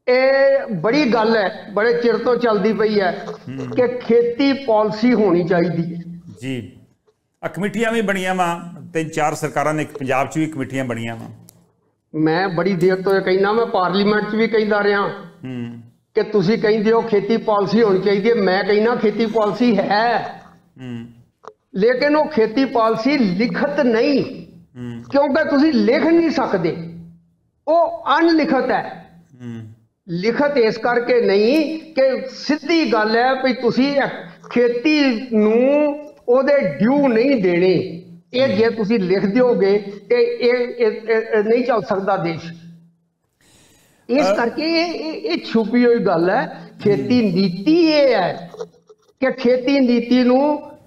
ਇਹ ਬੜੀ ਗੱਲ ਹੈ, ਬੜੇ ਚਿਰ ਤੋਂ ਚੱਲਦੀ ਪਈ ਹੈ ਕਿ ਖੇਤੀ ਪਾਲਿਸੀ ਹੋਣੀ ਚਾਹੀਦੀ ਹੈ ਜੀ। ਆ ਕਮੇਟੀਆਂ ਵੀ ਬਣੀਆਂ ਵਾ, 3-4 ਸਰਕਾਰਾਂ ਨੇ ਪੰਜਾਬ 'ਚ ਵੀ ਕਮੇਟੀਆਂ ਬਣੀਆਂ ਵਾ। ਮੈਂ ਬੜੀ ਦੇਰ ਤੋਂ ਇਹ ਕਹਿੰਦਾ, ਮੈਂ ਪਾਰਲੀਮੈਂਟ 'ਚ ਵੀ ਕਹਿੰਦਾ ਰਿਹਾ ਕਿ ਤੁਸੀਂ ਕਹਿੰਦੇ ਹੋ ਖੇਤੀ ਪਾਲਿਸੀ ਹੋਣੀ ਚਾਹੀਦੀ ਹੈ। ਮੈਂ ਕਹਿੰਦਾ ਖੇਤੀ ਪਾਲਿਸੀ ਹੈ, ਲੇਕਿਨ ਉਹ ਖੇਤੀ ਪਾਲਿਸੀ ਲਿਖਤ ਨਹੀਂ, ਕਿਉਂਕਿ ਤੁਸੀਂ ਲਿਖ ਨਹੀਂ ਸਕਦੇ, ਉਹ ਅਨਲਿਖਤ ਹੈ। ਲਿਖਤ ਇਸ ਕਰਕੇ ਨਹੀਂ ਕਿ ਸਿੱਧੀ ਗੱਲ ਹੈ ਵੀ ਤੁਸੀਂ ਖੇਤੀ ਨੂੰ ਉਹਦੇ ਡਿਊ ਨਹੀਂ ਦੇਣੇ। ਇਹ ਜੇ ਤੁਸੀਂ ਲਿਖ ਦਿਓਗੇ ਤੇ ਇਹ ਨਹੀਂ ਚੱਲ ਸਕਦਾ ਦੇਸ਼। ਇਸ ਕਰਕੇ ਇਹ ਛੁਪੀ ਹੋਈ ਗੱਲ ਹੈ। ਖੇਤੀ ਨੀਤੀ ਇਹ ਹੈ ਕਿ ਖੇਤੀ ਨੀਤੀ ਨੂੰ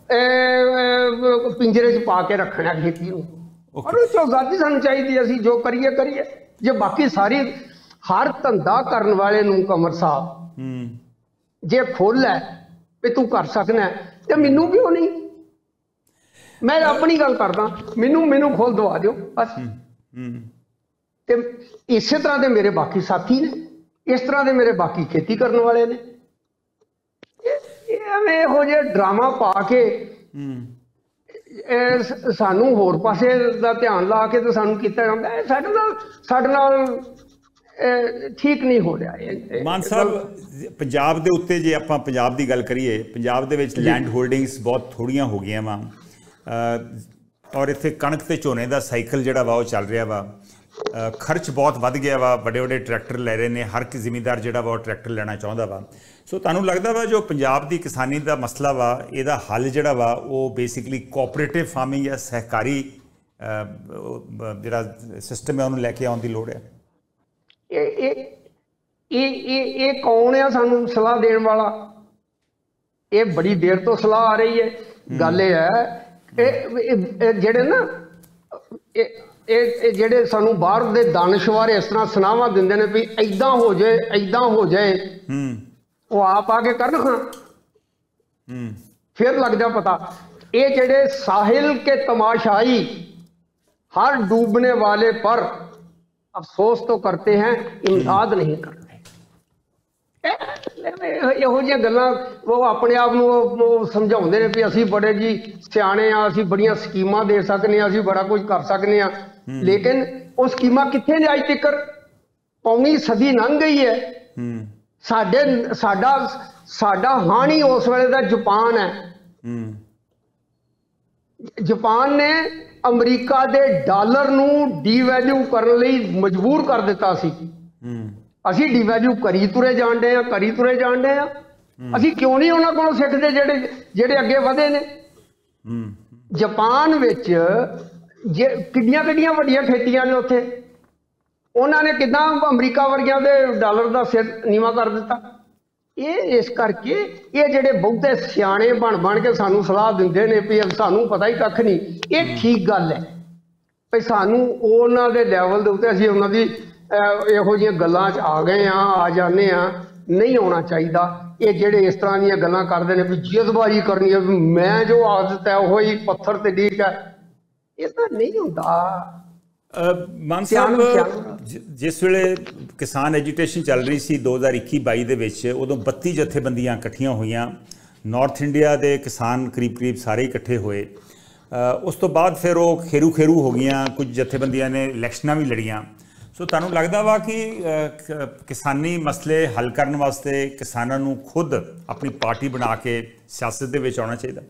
ਪਿੰਜਰੇ 'ਚ ਪਾ ਕੇ ਰੱਖਣਾ ਖੇਤੀ ਨੂੰ, ਔਰ ਉਹ 'ਚ ਆਜ਼ਾਦੀ ਸਾਨੂੰ ਚਾਹੀਦੀ। ਅਸੀਂ ਜੋ ਕਰੀਏ ਕਰੀਏ। ਜੇ ਬਾਕੀ ਸਾਰੀ ਹਰ ਧੰਦਾ ਕਰਨ ਵਾਲੇ ਨੂੰ ਕਮਰ ਸਾਹਿਬ ਜੇ ਖੁੱਲ੍ਹ ਹੈ ਵੀ ਤੂੰ ਕਰ ਸਕਣਾ ਤੇ ਮੈਨੂੰ ਕਿਉਂ ਨਹੀਂ? ਮੈਂ ਆਪਣੀ ਗੱਲ ਕਰਦਾ, ਮੈਨੂੰ ਖੋਲ ਦਵਾ ਦਿਓ ਬਸ। ਤੇ ਇਸੇ ਤਰ੍ਹਾਂ ਦੇ ਮੇਰੇ ਬਾਕੀ ਸਾਥੀ ਨੇ, ਇਸ ਤਰ੍ਹਾਂ ਦੇ ਮੇਰੇ ਬਾਕੀ ਖੇਤੀ ਕਰਨ ਵਾਲੇ ਨੇ। ਐਵੇਂ ਇਹੋ ਜਿਹੇ ਡਰਾਮਾ ਪਾ ਕੇ ਸਾਨੂੰ ਹੋਰ ਪਾਸੇ ਦਾ ਧਿਆਨ ਲਾ ਕੇ ਤੇ ਸਾਨੂੰ ਕੀਤਾ ਜਾਂਦਾ, ਸਾਡੇ ਨਾਲ ਠੀਕ ਨਹੀਂ ਹੋ ਰਿਹਾ। ਮਾਨ ਸਾਹਿਬ, ਪੰਜਾਬ ਦੇ ਉੱਤੇ ਜੇ ਆਪਾਂ ਪੰਜਾਬ ਦੀ ਗੱਲ ਕਰੀਏ, ਪੰਜਾਬ ਦੇ ਵਿੱਚ ਲੈਂਡ ਹੋਲਡਿੰਗਸ ਬਹੁਤ ਥੋੜ੍ਹੀਆਂ ਹੋ ਗਈਆਂ ਵਾ, ਔਰ ਇੱਥੇ ਕਣਕ ਤੇ ਝੋਨੇ ਦਾ ਸਾਈਕਲ ਜਿਹੜਾ ਵਾ ਉਹ ਚੱਲ ਰਿਹਾ ਵਾ। ਖਰਚ ਬਹੁਤ ਵੱਧ ਗਿਆ ਵਾ, ਵੱਡੇ ਵੱਡੇ ਟਰੈਕਟਰ ਲੈ ਰਹੇ ਨੇ, ਹਰ ਇੱਕ ਜ਼ਿਮੀਂਦਾਰ ਜਿਹੜਾ ਵਾ ਉਹ ਟਰੈਕਟਰ ਲੈਣਾ ਚਾਹੁੰਦਾ ਵਾ। ਸੋ ਤੁਹਾਨੂੰ ਲੱਗਦਾ ਵਾ ਜੋ ਪੰਜਾਬ ਦੀ ਕਿਸਾਨੀ ਦਾ ਮਸਲਾ ਵਾ, ਇਹਦਾ ਹੱਲ ਜਿਹੜਾ ਵਾ ਉਹ ਬੇਸਿਕਲੀ ਕੋਆਪਰੇਟਿਵ ਫਾਰਮਿੰਗ ਜਾਂ ਸਹਿਕਾਰੀ ਜਿਹੜਾ ਸਿਸਟਮ ਹੈ ਉਹਨੂੰ ਲੈ ਕੇ ਆਉਣ ਦੀ ਲੋੜ ਹੈ? ਇਹ ਕੌਣ ਆ ਸਾਨੂੰ ਸਲਾਹ ਦੇਣ ਵਾਲਾ? ਇਹ ਬੜੀ ਦੇਰ ਤੋਂ ਸਲਾਹ ਆ ਰਹੀ ਹੈ। ਗੱਲ ਇਹ ਹੈ ਇਹ ਜਿਹੜੇ ਨਾ ਇਹ ਜਿਹੜੇ ਸਾਨੂੰ ਬਾਹਰ ਦੇ ਦਾਨਸ਼ਵਾਰ ਇਸ ਤਰ੍ਹਾਂ ਸੁਨਾਵਾਂ ਦਿੰਦੇ ਨੇ ਵੀ ਏਦਾਂ ਹੋ ਜਾਏ, ਏਦਾਂ ਹੋ ਜਾਏ, ਉਹ ਆਪ ਆ ਕੇ ਕਰਨ ਖਾਂ ਫਿਰ ਲੱਗ ਜਾ ਪਤਾ। ਇਹ ਜਿਹੜੇ ਸਾਹਿਲ ਕੇ ਤਮਾਸ਼ਾਈ हर डूबने वाले पर अफसोस तो करते हैं, इमदाद नहीं करते। ਇਹੋ ਜਿਹੀਆਂ ਗੱਲਾਂ ਉਹ ਆਪਣੇ ਆਪ ਨੂੰ ਸਮਝਾਉਂਦੇ ਨੇ ਵੀ ਅਸੀਂ ਬੜੇ ਜੀ ਸਿਆਣੇ ਆ, ਅਸੀਂ ਬੜੀਆਂ ਸਕੀਮਾਂ ਦੇ ਸਕਦੇ ਹਾਂ, ਅਸੀਂ ਬੜਾ ਕੁਝ ਕਰ ਸਕਦੇ ਹਾਂ। ਲੇਕਿਨ ਉਹ ਸਕੀਮਾਂ ਕਿੱਥੇ ਨੇ? ਅੱਜ ਤੱਕ ਪੌਣੀ ਸਦੀ ਲੰਘ ਗਈ ਹੈ। ਸਾਡਾ ਹਾਣੀ ਉਸ ਵੇਲੇ ਦਾ ਜਾਪਾਨ ਹੈ। ਜਾਪਾਨ ਨੇ ਅਮਰੀਕਾ ਦੇ ਡਾਲਰ ਨੂੰ ਡੀਵੈਲਿਊ ਕਰਨ ਲਈ ਮਜਬੂਰ ਕਰ ਦਿੱਤਾ ਸੀ। ਅਸੀਂ ਡੀਵੈਲਿਊ ਕਰੀ ਤੁਰੇ ਜਾਣਦੇ ਆ, ਕਰੀ ਤੁਰੇ ਜਾਣਦੇ ਆ। ਅਸੀਂ ਕਿਉਂ ਨਹੀਂ ਉਹਨਾਂ ਕੋਲੋਂ ਸਿੱਖਦੇ ਜਿਹੜੇ ਅੱਗੇ ਵਧੇ ਨੇ? ਜਾਪਾਨ ਵਿੱਚ ਕਿੰਨੀਆਂ ਵੱਡੀਆਂ ਖੇਤੀਆਂ ਨੇ ਉੱਥੇ। ਉਹਨਾਂ ਨੇ ਕਿੱਦਾਂ ਅਮਰੀਕਾ ਵਰਗਿਆਂ ਦੇ ਡਾਲਰ ਦਾ ਸਿਰ ਨੀਵਾਂ ਕਰ ਦਿੱਤਾ। ਇਹ ਇਸ ਕਰਕੇ ਇਹ ਜਿਹੜੇ ਬਹੁਤੇ ਸਿਆਣੇ ਬਣ ਕੇ ਸਾਨੂੰ ਸਲਾਹ ਦਿੰਦੇ ਨੇ ਵੀ ਸਾਨੂੰ ਪਤਾ ਹੀ ਕੱਖ ਨਹੀਂ, ਇਹ ਠੀਕ ਗੱਲ ਹੈ ਵੀ ਸਾਨੂੰ ਉਹਨਾਂ ਦੇ ਲੈਵਲ ਦੇ ਉੱਤੇ ਅਸੀਂ ਉਹਨਾਂ ਦੀ ਇਹੋ ਜਿਹੀਆਂ ਗੱਲਾਂ 'ਚ ਆ ਜਾਂਦੇ ਆ। ਨਹੀਂ ਆਉਣਾ ਚਾਹੀਦਾ। ਇਹ ਜਿਹੜੇ ਇਸ ਤਰ੍ਹਾਂ ਦੀਆਂ ਗੱਲਾਂ ਕਰਦੇ ਨੇ ਵੀ ਜਜ਼ਬਾਜ਼ੀ ਕਰਨੀ ਹੈ, ਵੀ ਮੈਂ ਜੋ ਆਦਤ ਹੈ ਉਹ ਹੀ ਪੱਥਰ ਤੇ ਡੀਕ ਹੈ, ਇਹ ਤਾਂ ਨਹੀਂ ਹੁੰਦਾ। ਮਾਨ ਸਾਹਿਬ, ਜਿਸ ਵੇਲੇ ਕਿਸਾਨ ਐਜੀਟੇਸ਼ਨ ਚੱਲ ਰਹੀ ਸੀ 2021-22 ਦੇ ਵਿੱਚ, ਉਦੋਂ 32 ਜਥੇਬੰਦੀਆਂ ਇਕੱਠੀਆਂ ਹੋਈਆਂ। ਨਾਰਥ ਇੰਡੀਆ ਦੇ ਕਿਸਾਨ ਕਰੀਬ ਸਾਰੇ ਇਕੱਠੇ ਹੋਏ। ਉਸ ਤੋਂ ਬਾਅਦ ਫਿਰ ਉਹ ਖੇਰੂ ਹੋ ਗਈਆਂ। ਕੁਝ ਜਥੇਬੰਦੀਆਂ ਨੇ ਇਲੈਕਸ਼ਨਾਂ ਵੀ ਲੜੀਆਂ। ਸੋ ਤੁਹਾਨੂੰ ਲੱਗਦਾ ਵਾ ਕਿ ਕਿਸਾਨੀ ਮਸਲੇ ਹੱਲ ਕਰਨ ਵਾਸਤੇ ਕਿਸਾਨਾਂ ਨੂੰ ਖੁਦ ਆਪਣੀ ਪਾਰਟੀ ਬਣਾ ਕੇ ਸਿਆਸਤ ਦੇ ਵਿੱਚ ਆਉਣਾ ਚਾਹੀਦਾ?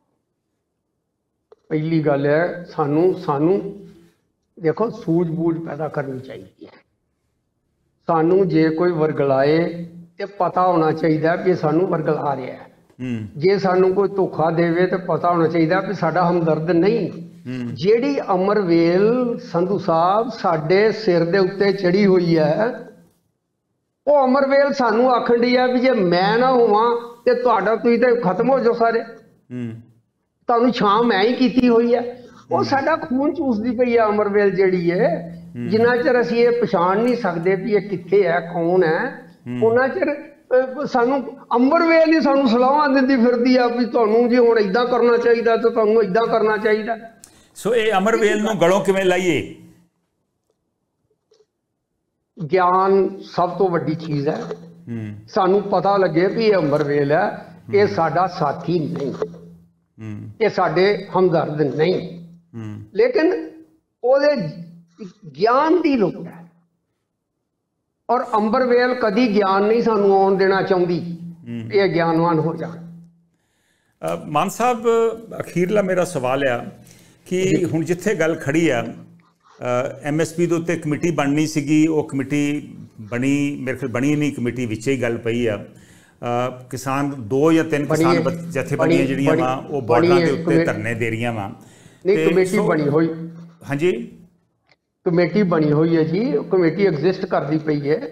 ਪਹਿਲੀ ਗੱਲ ਹੈ ਸਾਨੂੰ ਦੇਖੋ ਸੂਝ-ਬੂਝ ਪੈਦਾ ਕਰਨੀ ਚਾਹੀਦੀ ਹੈ। ਸਾਨੂੰ ਜੇ ਕੋਈ ਵਰਗਲਾਏ ਤੇ ਪਤਾ ਹੋਣਾ ਚਾਹੀਦਾ ਕਿ ਸਾਨੂੰ ਵਰਗਲਾ ਰਿਹਾ ਹੈ। ਜੇ ਸਾਨੂੰ ਕੋਈ ਧੋਖਾ ਦੇਵੇ ਤੇ ਪਤਾ ਹੋਣਾ ਚਾਹੀਦਾ ਕਿ ਸਾਡਾ ਹਮਦਰਦ ਨਹੀਂ। ਜਿਹੜੀ ਅਮਰਵੇਲ ਸੰਧੂ ਸਾਹਿਬ ਸਾਡੇ ਸਿਰ ਦੇ ਉੱਤੇ ਚੜੀ ਹੋਈ ਹੈ, ਉਹ ਅਮਰਵੇਲ ਸਾਨੂੰ ਆਖਣ ਦੀ ਹੈ ਵੀ ਜੇ ਮੈਂ ਨਾ ਹੋਵਾਂ ਤੇ ਤੁਸੀਂ ਤੇ ਖਤਮ ਹੋ ਜਾਓ ਸਾਰੇ, ਤੁਹਾਨੂੰ ਛਾਂ ਮੈਂ ਹੀ ਕੀਤੀ ਹੋਈ ਹੈ। ਉਹ ਸਾਡਾ ਖੂਨ ਚੂਸਦੀ ਪਈ ਆ ਅਮਰਵੇਲ ਜਿਹੜੀ ਹੈ। ਜਿੰਨਾ ਚਿਰ ਅਸੀਂ ਇਹ ਪਛਾਣ ਨਹੀਂ ਸਕਦੇ ਵੀ ਇਹ ਕਿੱਥੇ ਹੈ, ਕੌਣ ਹੈ, ਉਹਨਾਂ ਚਿਰ ਸਾਨੂੰ ਅਮਰਵੇਲ ਹੀ ਸਾਨੂੰ ਸਲਾਹਾਂ ਦਿੰਦੀ ਫਿਰਦੀ ਆ ਵੀ ਤੁਹਾਨੂੰ ਜੀ ਹੁਣ ਏਦਾਂ ਕਰਨਾ ਚਾਹੀਦਾ ਤੇ ਤੁਹਾਨੂੰ ਏਦਾਂ ਕਰਨਾ ਚਾਹੀਦਾ। ਸੋ ਇਹ ਅਮਰਵੇਲ ਨੂੰ ਗਲੋਂ ਕਿਵੇਂ ਲਾਈਏ? ਗਿਆਨ ਸਭ ਤੋਂ ਵੱਡੀ ਚੀਜ਼ ਹੈ। ਸਾਨੂੰ ਪਤਾ ਲੱਗੇ ਵੀ ਇਹ ਅੰਬਰਵੇਲ ਹੈ, ਇਹ ਸਾਡਾ ਸਾਥੀ ਨਹੀਂ, ਇਹ ਸਾਡੇ ਹਮਦਰਦ ਨਹੀਂ, ਲੇਕਿਨ ਉਹਦੇ ਗਿਆਨ ਦੀ ਲੋੜ ਹੈ। ਔਰ ਅੰਬਰਵੇਲ ਕਦੀ ਗਿਆਨ ਨਹੀਂ ਸਾਨੂੰ ਆਉਣ ਦੇਣਾ ਚਾਹੁੰਦੀ, ਇਹ ਗਿਆਨਵਾਨ ਹੋ ਜਾਣ। ਮਾਨ ਸਾਹਿਬ, ਅਖੀਰਲਾ ਮੇਰਾ ਸਵਾਲ ਆ ਕਿ ਹੁਣ ਜਿੱਥੇ ਗੱਲ ਖੜੀ ਆ, MSP ਦੇ ਉੱਤੇ ਕਮੇਟੀ ਬਣਨੀ ਸੀਗੀ, ਉਹ ਕਮੇਟੀ ਬਣੀ, ਮੇਰੇ ਖਿਆਲ ਬਣੀ ਨਹੀਂ, ਕਮੇਟੀ ਵਿੱਚ ਹੀ ਗੱਲ ਪਈ ਆ। ਕਿਸਾਨ 2 ਜਾਂ 3 ਕਿਸਾਨ ਜਥੇਬੰਦੀਆਂ ਜਿਹੜੀਆਂ ਵਾ ਉਹ ਬਾਰਡਰਾਂ ਦੇ ਉੱਤੇ ਧਰਨੇ ਦੇ ਰਹੀਆਂ ਵਾ। ਨਹੀਂ, ਕਮੇਟੀ ਬਣੀ ਹੋਈ, ਹਾਂਜੀ ਕਮੇਟੀ ਬਣੀ ਹੋਈ ਹੈ ਜੀ, ਕਮੇਟੀ ਐਗਜ਼ਿਸਟ ਕਰਦੀ ਪਈ ਹੈ,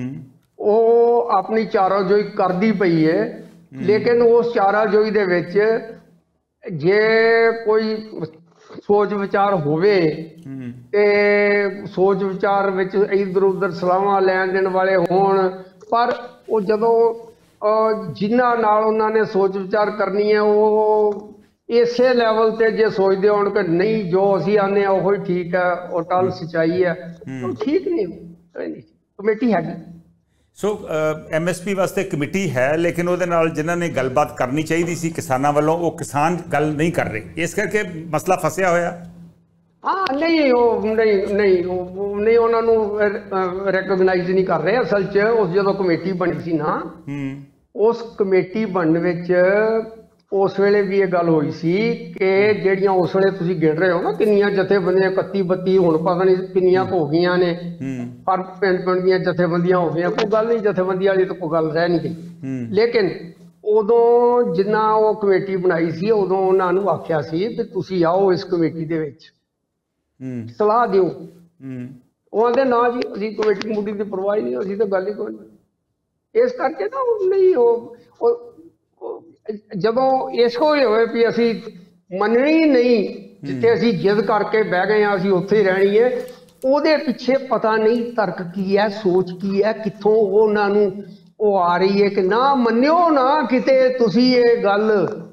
ਉਹ ਆਪਣੀ ਚਾਰਾਜੋਈ ਕਰਦੀ ਪਈ ਹੈ। ਲੇਕਿਨ ਉਸ ਚਾਰਾਜੋਈ ਦੇ ਵਿੱਚ ਜੇ ਕੋਈ ਸੋਚ ਵਿਚਾਰ ਹੋਵੇ ਤੇ ਸੋਚ ਵਿਚਾਰ ਵਿੱਚ ਇਧਰ ਉਧਰ ਸਲਾਹਾਂ ਲੈਣ ਦੇਣ ਵਾਲੇ ਹੋਣ, ਪਰ ਉਹ ਜਦੋਂ ਜਿਨ੍ਹਾਂ ਨਾਲ ਉਹਨਾਂ ਨੇ ਸੋਚ ਵਿਚਾਰ ਕਰਨੀ ਹੈ ਉਹ ਇਸੇ ਲੈਵਲ ਤੇ ਜੇ ਸੋਚਦੇ ਹੋਣ ਕਿ ਨਹੀਂ ਜੋ ਅਸੀਂ ਆਨੇ ਆ ਉਹ ਹੀ ਠੀਕ ਹੈ, ਉਹ ਟਲ ਸੱਚਾਈ ਹੈ, ਉਹ ਠੀਕ ਨਹੀਂ, ਕਮੇਟੀ ਹੈਗੀ। ਸੋ MSP ਵਾਸਤੇ ਕਮੇਟੀ ਹੈ, ਲੇਕਿਨ ਉਹਦੇ ਨਾਲ ਜਿਨ੍ਹਾਂ ਨੇ ਗੱਲਬਾਤ ਕਰਨੀ ਚਾਹੀਦੀ ਸੀ ਕਿਸਾਨਾਂ ਵੱਲੋਂ, ਉਹ ਕਿਸਾਨ ਗੱਲ ਨਹੀਂ ਕਰ ਰਹੇ, ਇਸ ਕਰਕੇ ਮਸਲਾ ਫਸਿਆ ਹੋਇਆ। ਹਾਂ, ਨਹੀਂ ਉਹ ਨਹੀਂ ਉਹਨਾਂ ਨੂੰ ਰੈਕਗਨਾਈਜ਼ ਨਹੀਂ ਕਰ ਰਹੇ। ਅਸਲ 'ਚ ਉਸ ਜਦੋਂ ਕਮੇਟੀ ਬਣੀ ਸੀ ਨਾ, ਉਸ ਕਮੇਟੀ ਬਣਨ ਵਿੱਚ ਉਸ ਵੇਲੇ ਵੀ ਇਹ ਗੱਲ ਹੋਈ ਸੀ ਕਿ ਜਿਹੜੀਆਂ ਉਸ ਵੇਲੇ ਤੁਸੀਂ ਗਿਣ ਰਹੇ ਹੋ ਨਾ ਕਿੰਨੀਆਂ ਜਥੇਬੰਦੀਆਂ, 31 32 ਹੁਣ ਪਤਾ ਨਹੀਂ ਕਿੰਨੀਆਂ ਹੋ ਗਈਆਂ ਨੇ, ਪਰ ਪਿੰਡ ਦੀਆਂ ਜਥੇਬੰਦੀਆਂ ਹੋ ਗਈਆਂ, ਕੋਈ ਗੱਲ ਨਹੀਂ, ਜਥੇਬੰਦੀ ਵਾਲੀ ਤਾਂ ਕੋਈ ਗੱਲ ਰਹਿ ਨਹੀਂ ਗਈ। ਲੇਕਿਨ ਉਦੋਂ ਜਿੰਨਾ ਉਹ ਕਮੇਟੀ ਬਣਾਈ ਸੀ, ਉਦੋਂ ਉਹਨਾਂ ਨੂੰ ਆਖਿਆ ਸੀ ਕਿ ਤੁਸੀਂ ਆਓ ਇਸ ਕਮੇਟੀ ਦੇ ਵਿੱਚ ਸਲਾਹ ਦਿਓ। ਉਹ ਆਂਦੇ ਨਾ ਜੀ, ਅਸੀਂ ਕਮੇਟੀ ਕਮੂਟੀ ਦੀ ਪਰਵਾਹ ਨਹੀਂ, ਅਸੀਂ ਤਾਂ ਗੱਲ ਹੀ ਕੋਈ ਨਹੀਂ। ਇਸ ਕਰਕੇ ਨਾ ਨਹੀਂ, ਉਹ ਜਦੋਂ ਇਹੋ ਹੋਏ ਵੀ ਅਸੀਂ ਮੰਨਣੀ ਨਹੀਂ, ਜਿੱਥੇ ਅਸੀਂ ਜਿੱਦ ਕਰਕੇ ਬਹਿ ਗਏ ਹਾਂ ਅਸੀਂ ਉੱਥੇ ਹੀ ਰਹਿਣੀ ਹੈ, ਉਹਦੇ ਪਿੱਛੇ ਪਤਾ ਨਹੀਂ ਤਰਕ ਕੀ ਹੈ, ਸੋਚ ਕੀ ਹੈ, ਕਿੱਥੋਂ ਉਹਨਾਂ ਨੂੰ ਉਹ ਆ ਰਹੀ ਹੈ ਕਿ ਨਾ ਮੰਨਿਓ ਨਾ ਕਿਤੇ ਤੁਸੀਂ ਇਹ ਗੱਲ।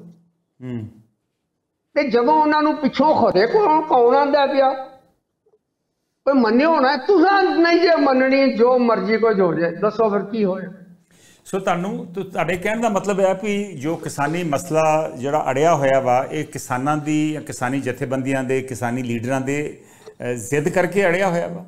ਤੇ ਜਦੋਂ ਉਹਨਾਂ ਨੂੰ ਪਿੱਛੋਂ ਖੋਦੇ ਕੌਣ ਆਂਦਾ ਪਿਆ ਕੋਈ ਮੰਨਿਓ ਨਾ, ਤੁਸੀਂ ਨਹੀਂ ਜੇ ਮੰਨਣੀ, ਜੋ ਮਰਜ਼ੀ ਕੁਝ ਹੋ ਜਾਏ, ਦੱਸੋ ਫਿਰ ਕੀ ਹੋਇਆ। ਸੋ ਤੁਹਾਡੇ ਕਹਿਣ ਦਾ ਮਤਲਬ ਹੈ ਵੀ ਜੋ ਕਿਸਾਨੀ ਮਸਲਾ ਜਿਹੜਾ ਅੜਿਆ ਹੋਇਆ ਵਾ, ਇਹ ਕਿਸਾਨਾਂ ਦੀ, ਕਿਸਾਨੀ ਜਥੇਬੰਦੀਆਂ ਦੇ, ਕਿਸਾਨੀ ਲੀਡਰਾਂ ਦੇ ਜ਼ਿੱਦ ਕਰਕੇ ਅੜਿਆ ਹੋਇਆ ਵਾ।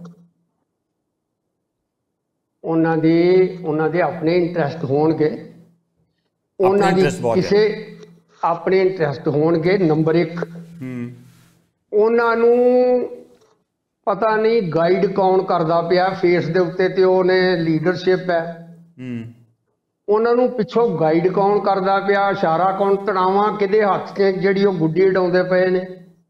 ਉਹਨਾਂ ਦੇ ਆਪਣੇ ਇੰਟਰਸਟ ਹੋਣਗੇ, ਉਹਨਾਂ ਦੀ ਕਿਸੇ ਆਪਣੇ ਇੰਟਰਸਟ ਹੋਣਗੇ। ਨੰਬਰ 1, ਉਹਨਾਂ ਨੂੰ ਪਤਾ ਨਹੀਂ ਗਾਈਡ ਕੌਣ ਕਰਦਾ ਪਿਆ ਫੇਸ ਦੇ ਉੱਤੇ, ਤੇ ਉਹਨੇ ਲੀਡਰਸ਼ਿਪ ਹੈ, ਉਹਨਾਂ ਨੂੰ ਪਿੱਛੋਂ ਗਾਈਡ ਕੌਣ ਕਰਦਾ ਪਿਆ, ਇਸ਼ਾਰਾ ਕੌਣ, ਤਣਾਵਾਂ ਕਿਹਦੇ ਹੱਥ 'ਚ ਜਿਹੜੀ ਉਹ ਗੁੱਡੀ ਉਡਾਉਂਦੇ ਪਏ ਨੇ।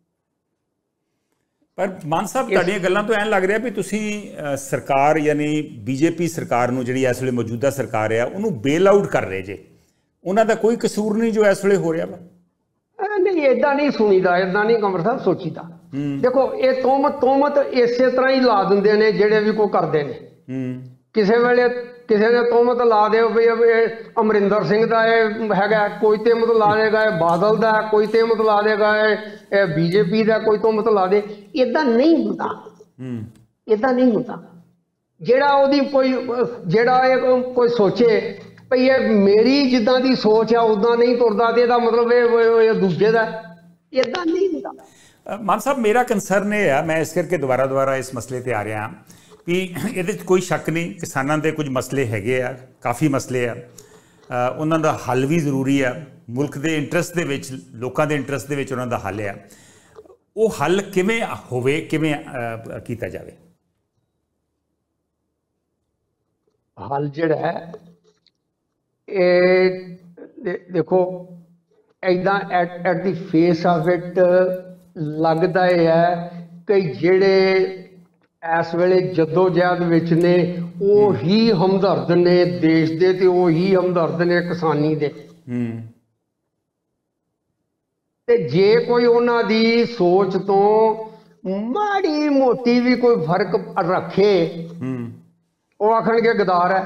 ਪਰ ਮਾਨ ਸਾਹਿਬ, ਤੁਹਾਡੀਆਂ ਗੱਲਾਂ ਤੋਂ ਐਂ ਲੱਗ ਰਿਹਾ ਵੀ ਤੁਸੀਂ ਸਰਕਾਰ ਯਾਨੀ BJP ਸਰਕਾਰ ਨੂੰ, ਜਿਹੜੀ ਇਸ ਵੇਲੇ ਮੌਜੂਦਾ ਸਰਕਾਰ ਆ, ਉਹਨੂੰ ਬੇਲ ਆਊਟ ਕਰ ਰਹੇ ਜੇ, ਉਹਨਾਂ ਦਾ ਕੋਈ ਕਸੂਰ ਨਹੀਂ ਜੋ ਇਸ ਵੇਲੇ ਹੋ ਰਿਹਾ ਵਾ। ਨਹੀਂ, ਏਦਾਂ ਨਹੀਂ ਸੁਣੀਦਾ, ਏਦਾਂ ਨਹੀਂ ਕਮਰ ਸਾਹਿਬ ਸੋਚੀਦਾ। ਦੇਖੋ, ਇਹ ਤੋਮਤ ਇਸੇ ਤਰ੍ਹਾਂ ਹੀ ਲਾ ਦਿੰਦੇ ਨੇ ਜਿਹੜੇ ਵੀ ਕੋਈ ਕਰਦੇ ਨੇ। ਕਿਸੇ ਵੇਲੇ ਕਿਸੇ ਨੇ ਤੋਮਤ ਲਾ ਦਿਓ ਵੀ ਅਮਰਿੰਦਰ ਸਿੰਘ ਦਾ ਇਹ ਹੈਗਾ, ਕੋਈ ਤੋਮਤ ਲਾ ਦੇਗਾ ਇਹ ਬਾਦਲ ਦਾ, ਕੋਈ ਤੋਮਤ ਲਾ ਦੇਗਾ ਇਹ BJP ਦਾ, ਕੋਈ ਤੋਮਤ ਲਾ ਦੇ। ਏਦਾਂ ਨਹੀਂ ਹੁੰਦਾ, ਏਦਾਂ ਨਹੀਂ ਹੁੰਦਾ। ਜਿਹੜਾ ਉਹਦੀ ਕੋਈ ਸੋਚੇ ਭਈ ਇਹ ਮੇਰੀ ਜਿੱਦਾਂ ਦੀ ਸੋਚ ਆ ਉਦਾਂ ਨਹੀਂ ਤੁਰਦਾ, ਤੇ ਇਹਦਾ ਮਤਲਬ ਇਹ ਦੂਜੇ ਦਾ, ਏਦਾਂ ਨਹੀਂ ਹੁੰਦਾ। ਮਾਨ ਸਾਹਿਬ, ਮੇਰਾ ਕੰਸਰਨ ਇਹ ਆ, ਮੈਂ ਇਸ ਕਰਕੇ ਦੁਬਾਰਾ ਇਸ ਮਸਲੇ ਤੇ ਆ ਰਿਹਾ ਵੀ ਇਹਦੇ 'ਚ ਕੋਈ ਸ਼ੱਕ ਨਹੀਂ, ਕਿਸਾਨਾਂ ਦੇ ਕੁਝ ਮਸਲੇ ਹੈਗੇ ਆ, ਕਾਫੀ ਮਸਲੇ ਆ, ਉਹਨਾਂ ਦਾ ਹੱਲ ਵੀ ਜ਼ਰੂਰੀ ਆ। ਮੁਲਕ ਦੇ ਇੰਟਰਸਟ ਦੇ ਵਿੱਚ, ਲੋਕਾਂ ਦੇ ਇੰਟਰਸਟ ਦੇ ਵਿੱਚ ਉਹਨਾਂ ਦਾ ਹੱਲ ਆ। ਉਹ ਹੱਲ ਕਿਵੇਂ ਹੋਵੇ, ਕਿਵੇਂ ਕੀਤਾ ਜਾਵੇ? ਹੱਲ ਜਿਹੜਾ ਹੈ ਇਹ ਦੇਖੋ, ਇੱਦਾਂ at the face of it ਲੱਗਦਾ ਇਹ ਹੈ ਕਿ ਜਿਹੜੇ ਇਸ ਵੇਲੇ ਜੱਦੋ ਜਹਿਦ ਵਿੱਚ ਨੇ ਉਹ ਹੀ ਹਮਦਰਦ ਨੇ ਦੇਸ਼ ਦੇ, ਤੇ ਉਹ ਹੀ ਹਮਦਰਦ ਨੇ ਕਿਸਾਨੀ ਦੇ। ਤੇ ਜੇ ਕੋਈ ਉਹਨਾਂ ਦੀ ਸੋਚ ਤੋਂ ਮਾੜੀ ਮੋਟੀ ਵੀ ਕੋਈ ਫਰਕ ਰੱਖੇ, ਉਹ ਆਖਣਗੇ ਗਦਾਰ ਹੈ,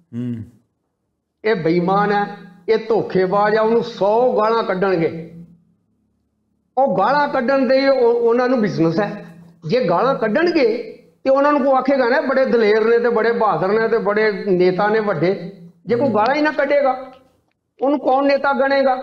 ਇਹ ਬੇਈਮਾਨ ਹੈ, ਇਹ ਧੋਖੇਬਾਜ਼ ਆ, ਉਹਨੂੰ 100 ਗਾਲਾਂ ਕੱਢਣਗੇ। ਉਹ ਗਾਲਾਂ ਕੱਢਣ ਦੇ ਉਹਨਾਂ ਨੂੰ ਬਿਜ਼ਨਸ ਹੈ। ਜੇ ਗਾਲਾਂ ਕੱਢਣਗੇ ਤੇ ਉਹਨਾਂ ਨੂੰ ਕੋਈ ਆਖੇਗਾ ਨਾ ਬੜੇ ਦਲੇਰ ਨੇ ਤੇ ਬੜੇ ਬਹਾਦਰ ਨੇ ਤੇ ਬੜੇ ਨੇਤਾ ਨੇ ਵੱਡੇ, ਜੇ ਕੋਈ ਗਾਲਾਂ ਹੀ ਨਾ ਕੱਢੇਗਾ ਉਹਨੂੰ ਕੌਣ ਨੇਤਾ ਗਣੇਗਾ?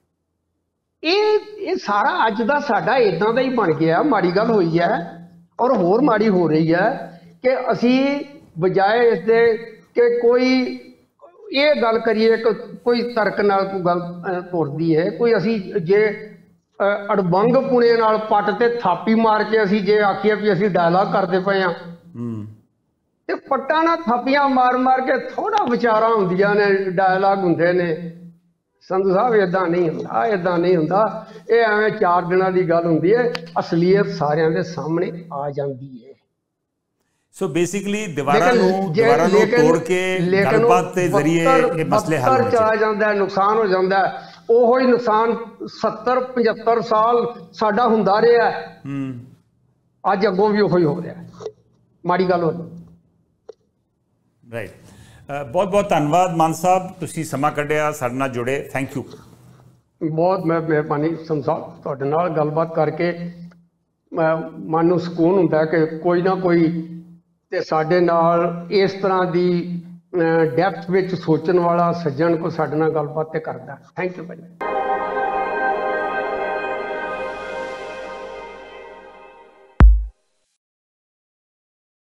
ਇਹ ਸਾਰਾ ਅੱਜ ਦਾ ਸਾਡਾ ਇਦਾਂ ਦਾ ਹੀ ਬਣ ਗਿਆ। ਮਾੜੀ ਗੱਲ ਹੋਈ ਹੈ ਔਰ ਹੋਰ ਮਾੜੀ ਹੋ ਰਹੀ ਹੈ ਕਿ ਅਸੀਂ ਬਜਾਏ ਇਸ ਦੇ ਕਿ ਕੋਈ ਇਹ ਗੱਲ ਕਰੀਏ ਕਿ ਕੋਈ ਤਰਕ ਨਾਲ ਕੋਈ ਗੱਲ ਤੁਰਦੀ ਹੈ, ਕੋਈ ਅਸੀਂ ਜੇ ਅੜਬੰਗ ਪੁਣੇ ਨਾਲ ਪੱਟ ਤੇ ਥਾਪੀ ਮਾਰ ਕੇ ਅਸੀਂ ਜੇ ਆਖੀਏ ਵੀ ਅਸੀਂ ਡਾਇਲਾਗ ਕਰਦੇ ਪਏ ਹਾਂ ਤੇ ਪੱਟਾਂ ਨਾਲ ਥਾਪੀਆਂ ਮਾਰ ਮਾਰ ਕੇ ਥੋੜਾ ਵਿਚਾਰਾਂ ਹੁੰਦੀਆਂ ਨੇ, ਡਾਇਲਾਗ ਹੁੰਦੇ ਨੇ। ਸੰਧੂ ਸਾਹਿਬ ਇਦਾਂ ਨਹੀਂ ਹੁੰਦਾ, ਇਦਾਂ ਨਹੀਂ ਹੁੰਦਾ। ਇਹ ਐਵੇਂ 4 ਦਿਨਾਂ ਦੀ ਗੱਲ ਹੁੰਦੀ ਹੈ, ਅਸਲੀਅਤ ਸਾਰਿਆਂ ਦੇ ਸਾਹਮਣੇ ਆ ਜਾਂਦੀ ਹੈ। ਸੋ ਬੇਸਿਕਲੀ ਦੀਵਾਰਾਂ ਨੂੰ ਤੋੜ ਕੇ ਗੱਲਬਾਤ ਦੇ ਜ਼ਰੀਏ ਇਹ ਮਸਲੇ ਹੱਲ ਹੋ ਚਲਾ ਜਾਂਦਾ, ਨੁਕਸਾਨ ਹੋ ਜਾਂਦਾ। ਉਹੋ ਹੀ ਨੁਕਸਾਨ 70-75 ਸਾਲ ਸਾਡਾ ਹੁੰਦਾ ਰਿਹਾ, ਅੱਜ ਅੱਗੋਂ ਵੀ ਉਹੀ ਹੋ ਰਿਹਾ। ਮਾੜੀ ਗੱਲ ਹੋ ਰਹੀ। ਰਾਈਟ, ਬਹੁਤ ਬਹੁਤ ਧੰਨਵਾਦ ਮਾਨ ਸਾਹਿਬ, ਤੁਸੀਂ ਸਮਾਂ ਕੱਢਿਆ, ਸਾਡੇ ਨਾਲ ਜੁੜੇ, ਥੈਂਕ ਯੂ। ਬਹੁਤ ਮਿਹਰਬਾਨੀ ਸੰਧੂ ਸਾਹਿਬ, ਤੁਹਾਡੇ ਨਾਲ ਗੱਲਬਾਤ ਕਰਕੇ ਮਨ ਨੂੰ ਸਕੂਨ ਹੁੰਦਾ ਕਿ ਕੋਈ ਨਾ ਕੋਈ ਤੇ ਸਾਡੇ ਨਾਲ ਇਸ ਤਰ੍ਹਾਂ ਦੀ ਡੈਪਥ ਵਿੱਚ ਸੋਚਣ ਵਾਲਾ ਸੱਜਣ ਕੋ ਸਾਡੇ ਨਾਲ ਗੱਲਬਾਤ ਤੇ ਕਰਦਾ। Thank you Bhai.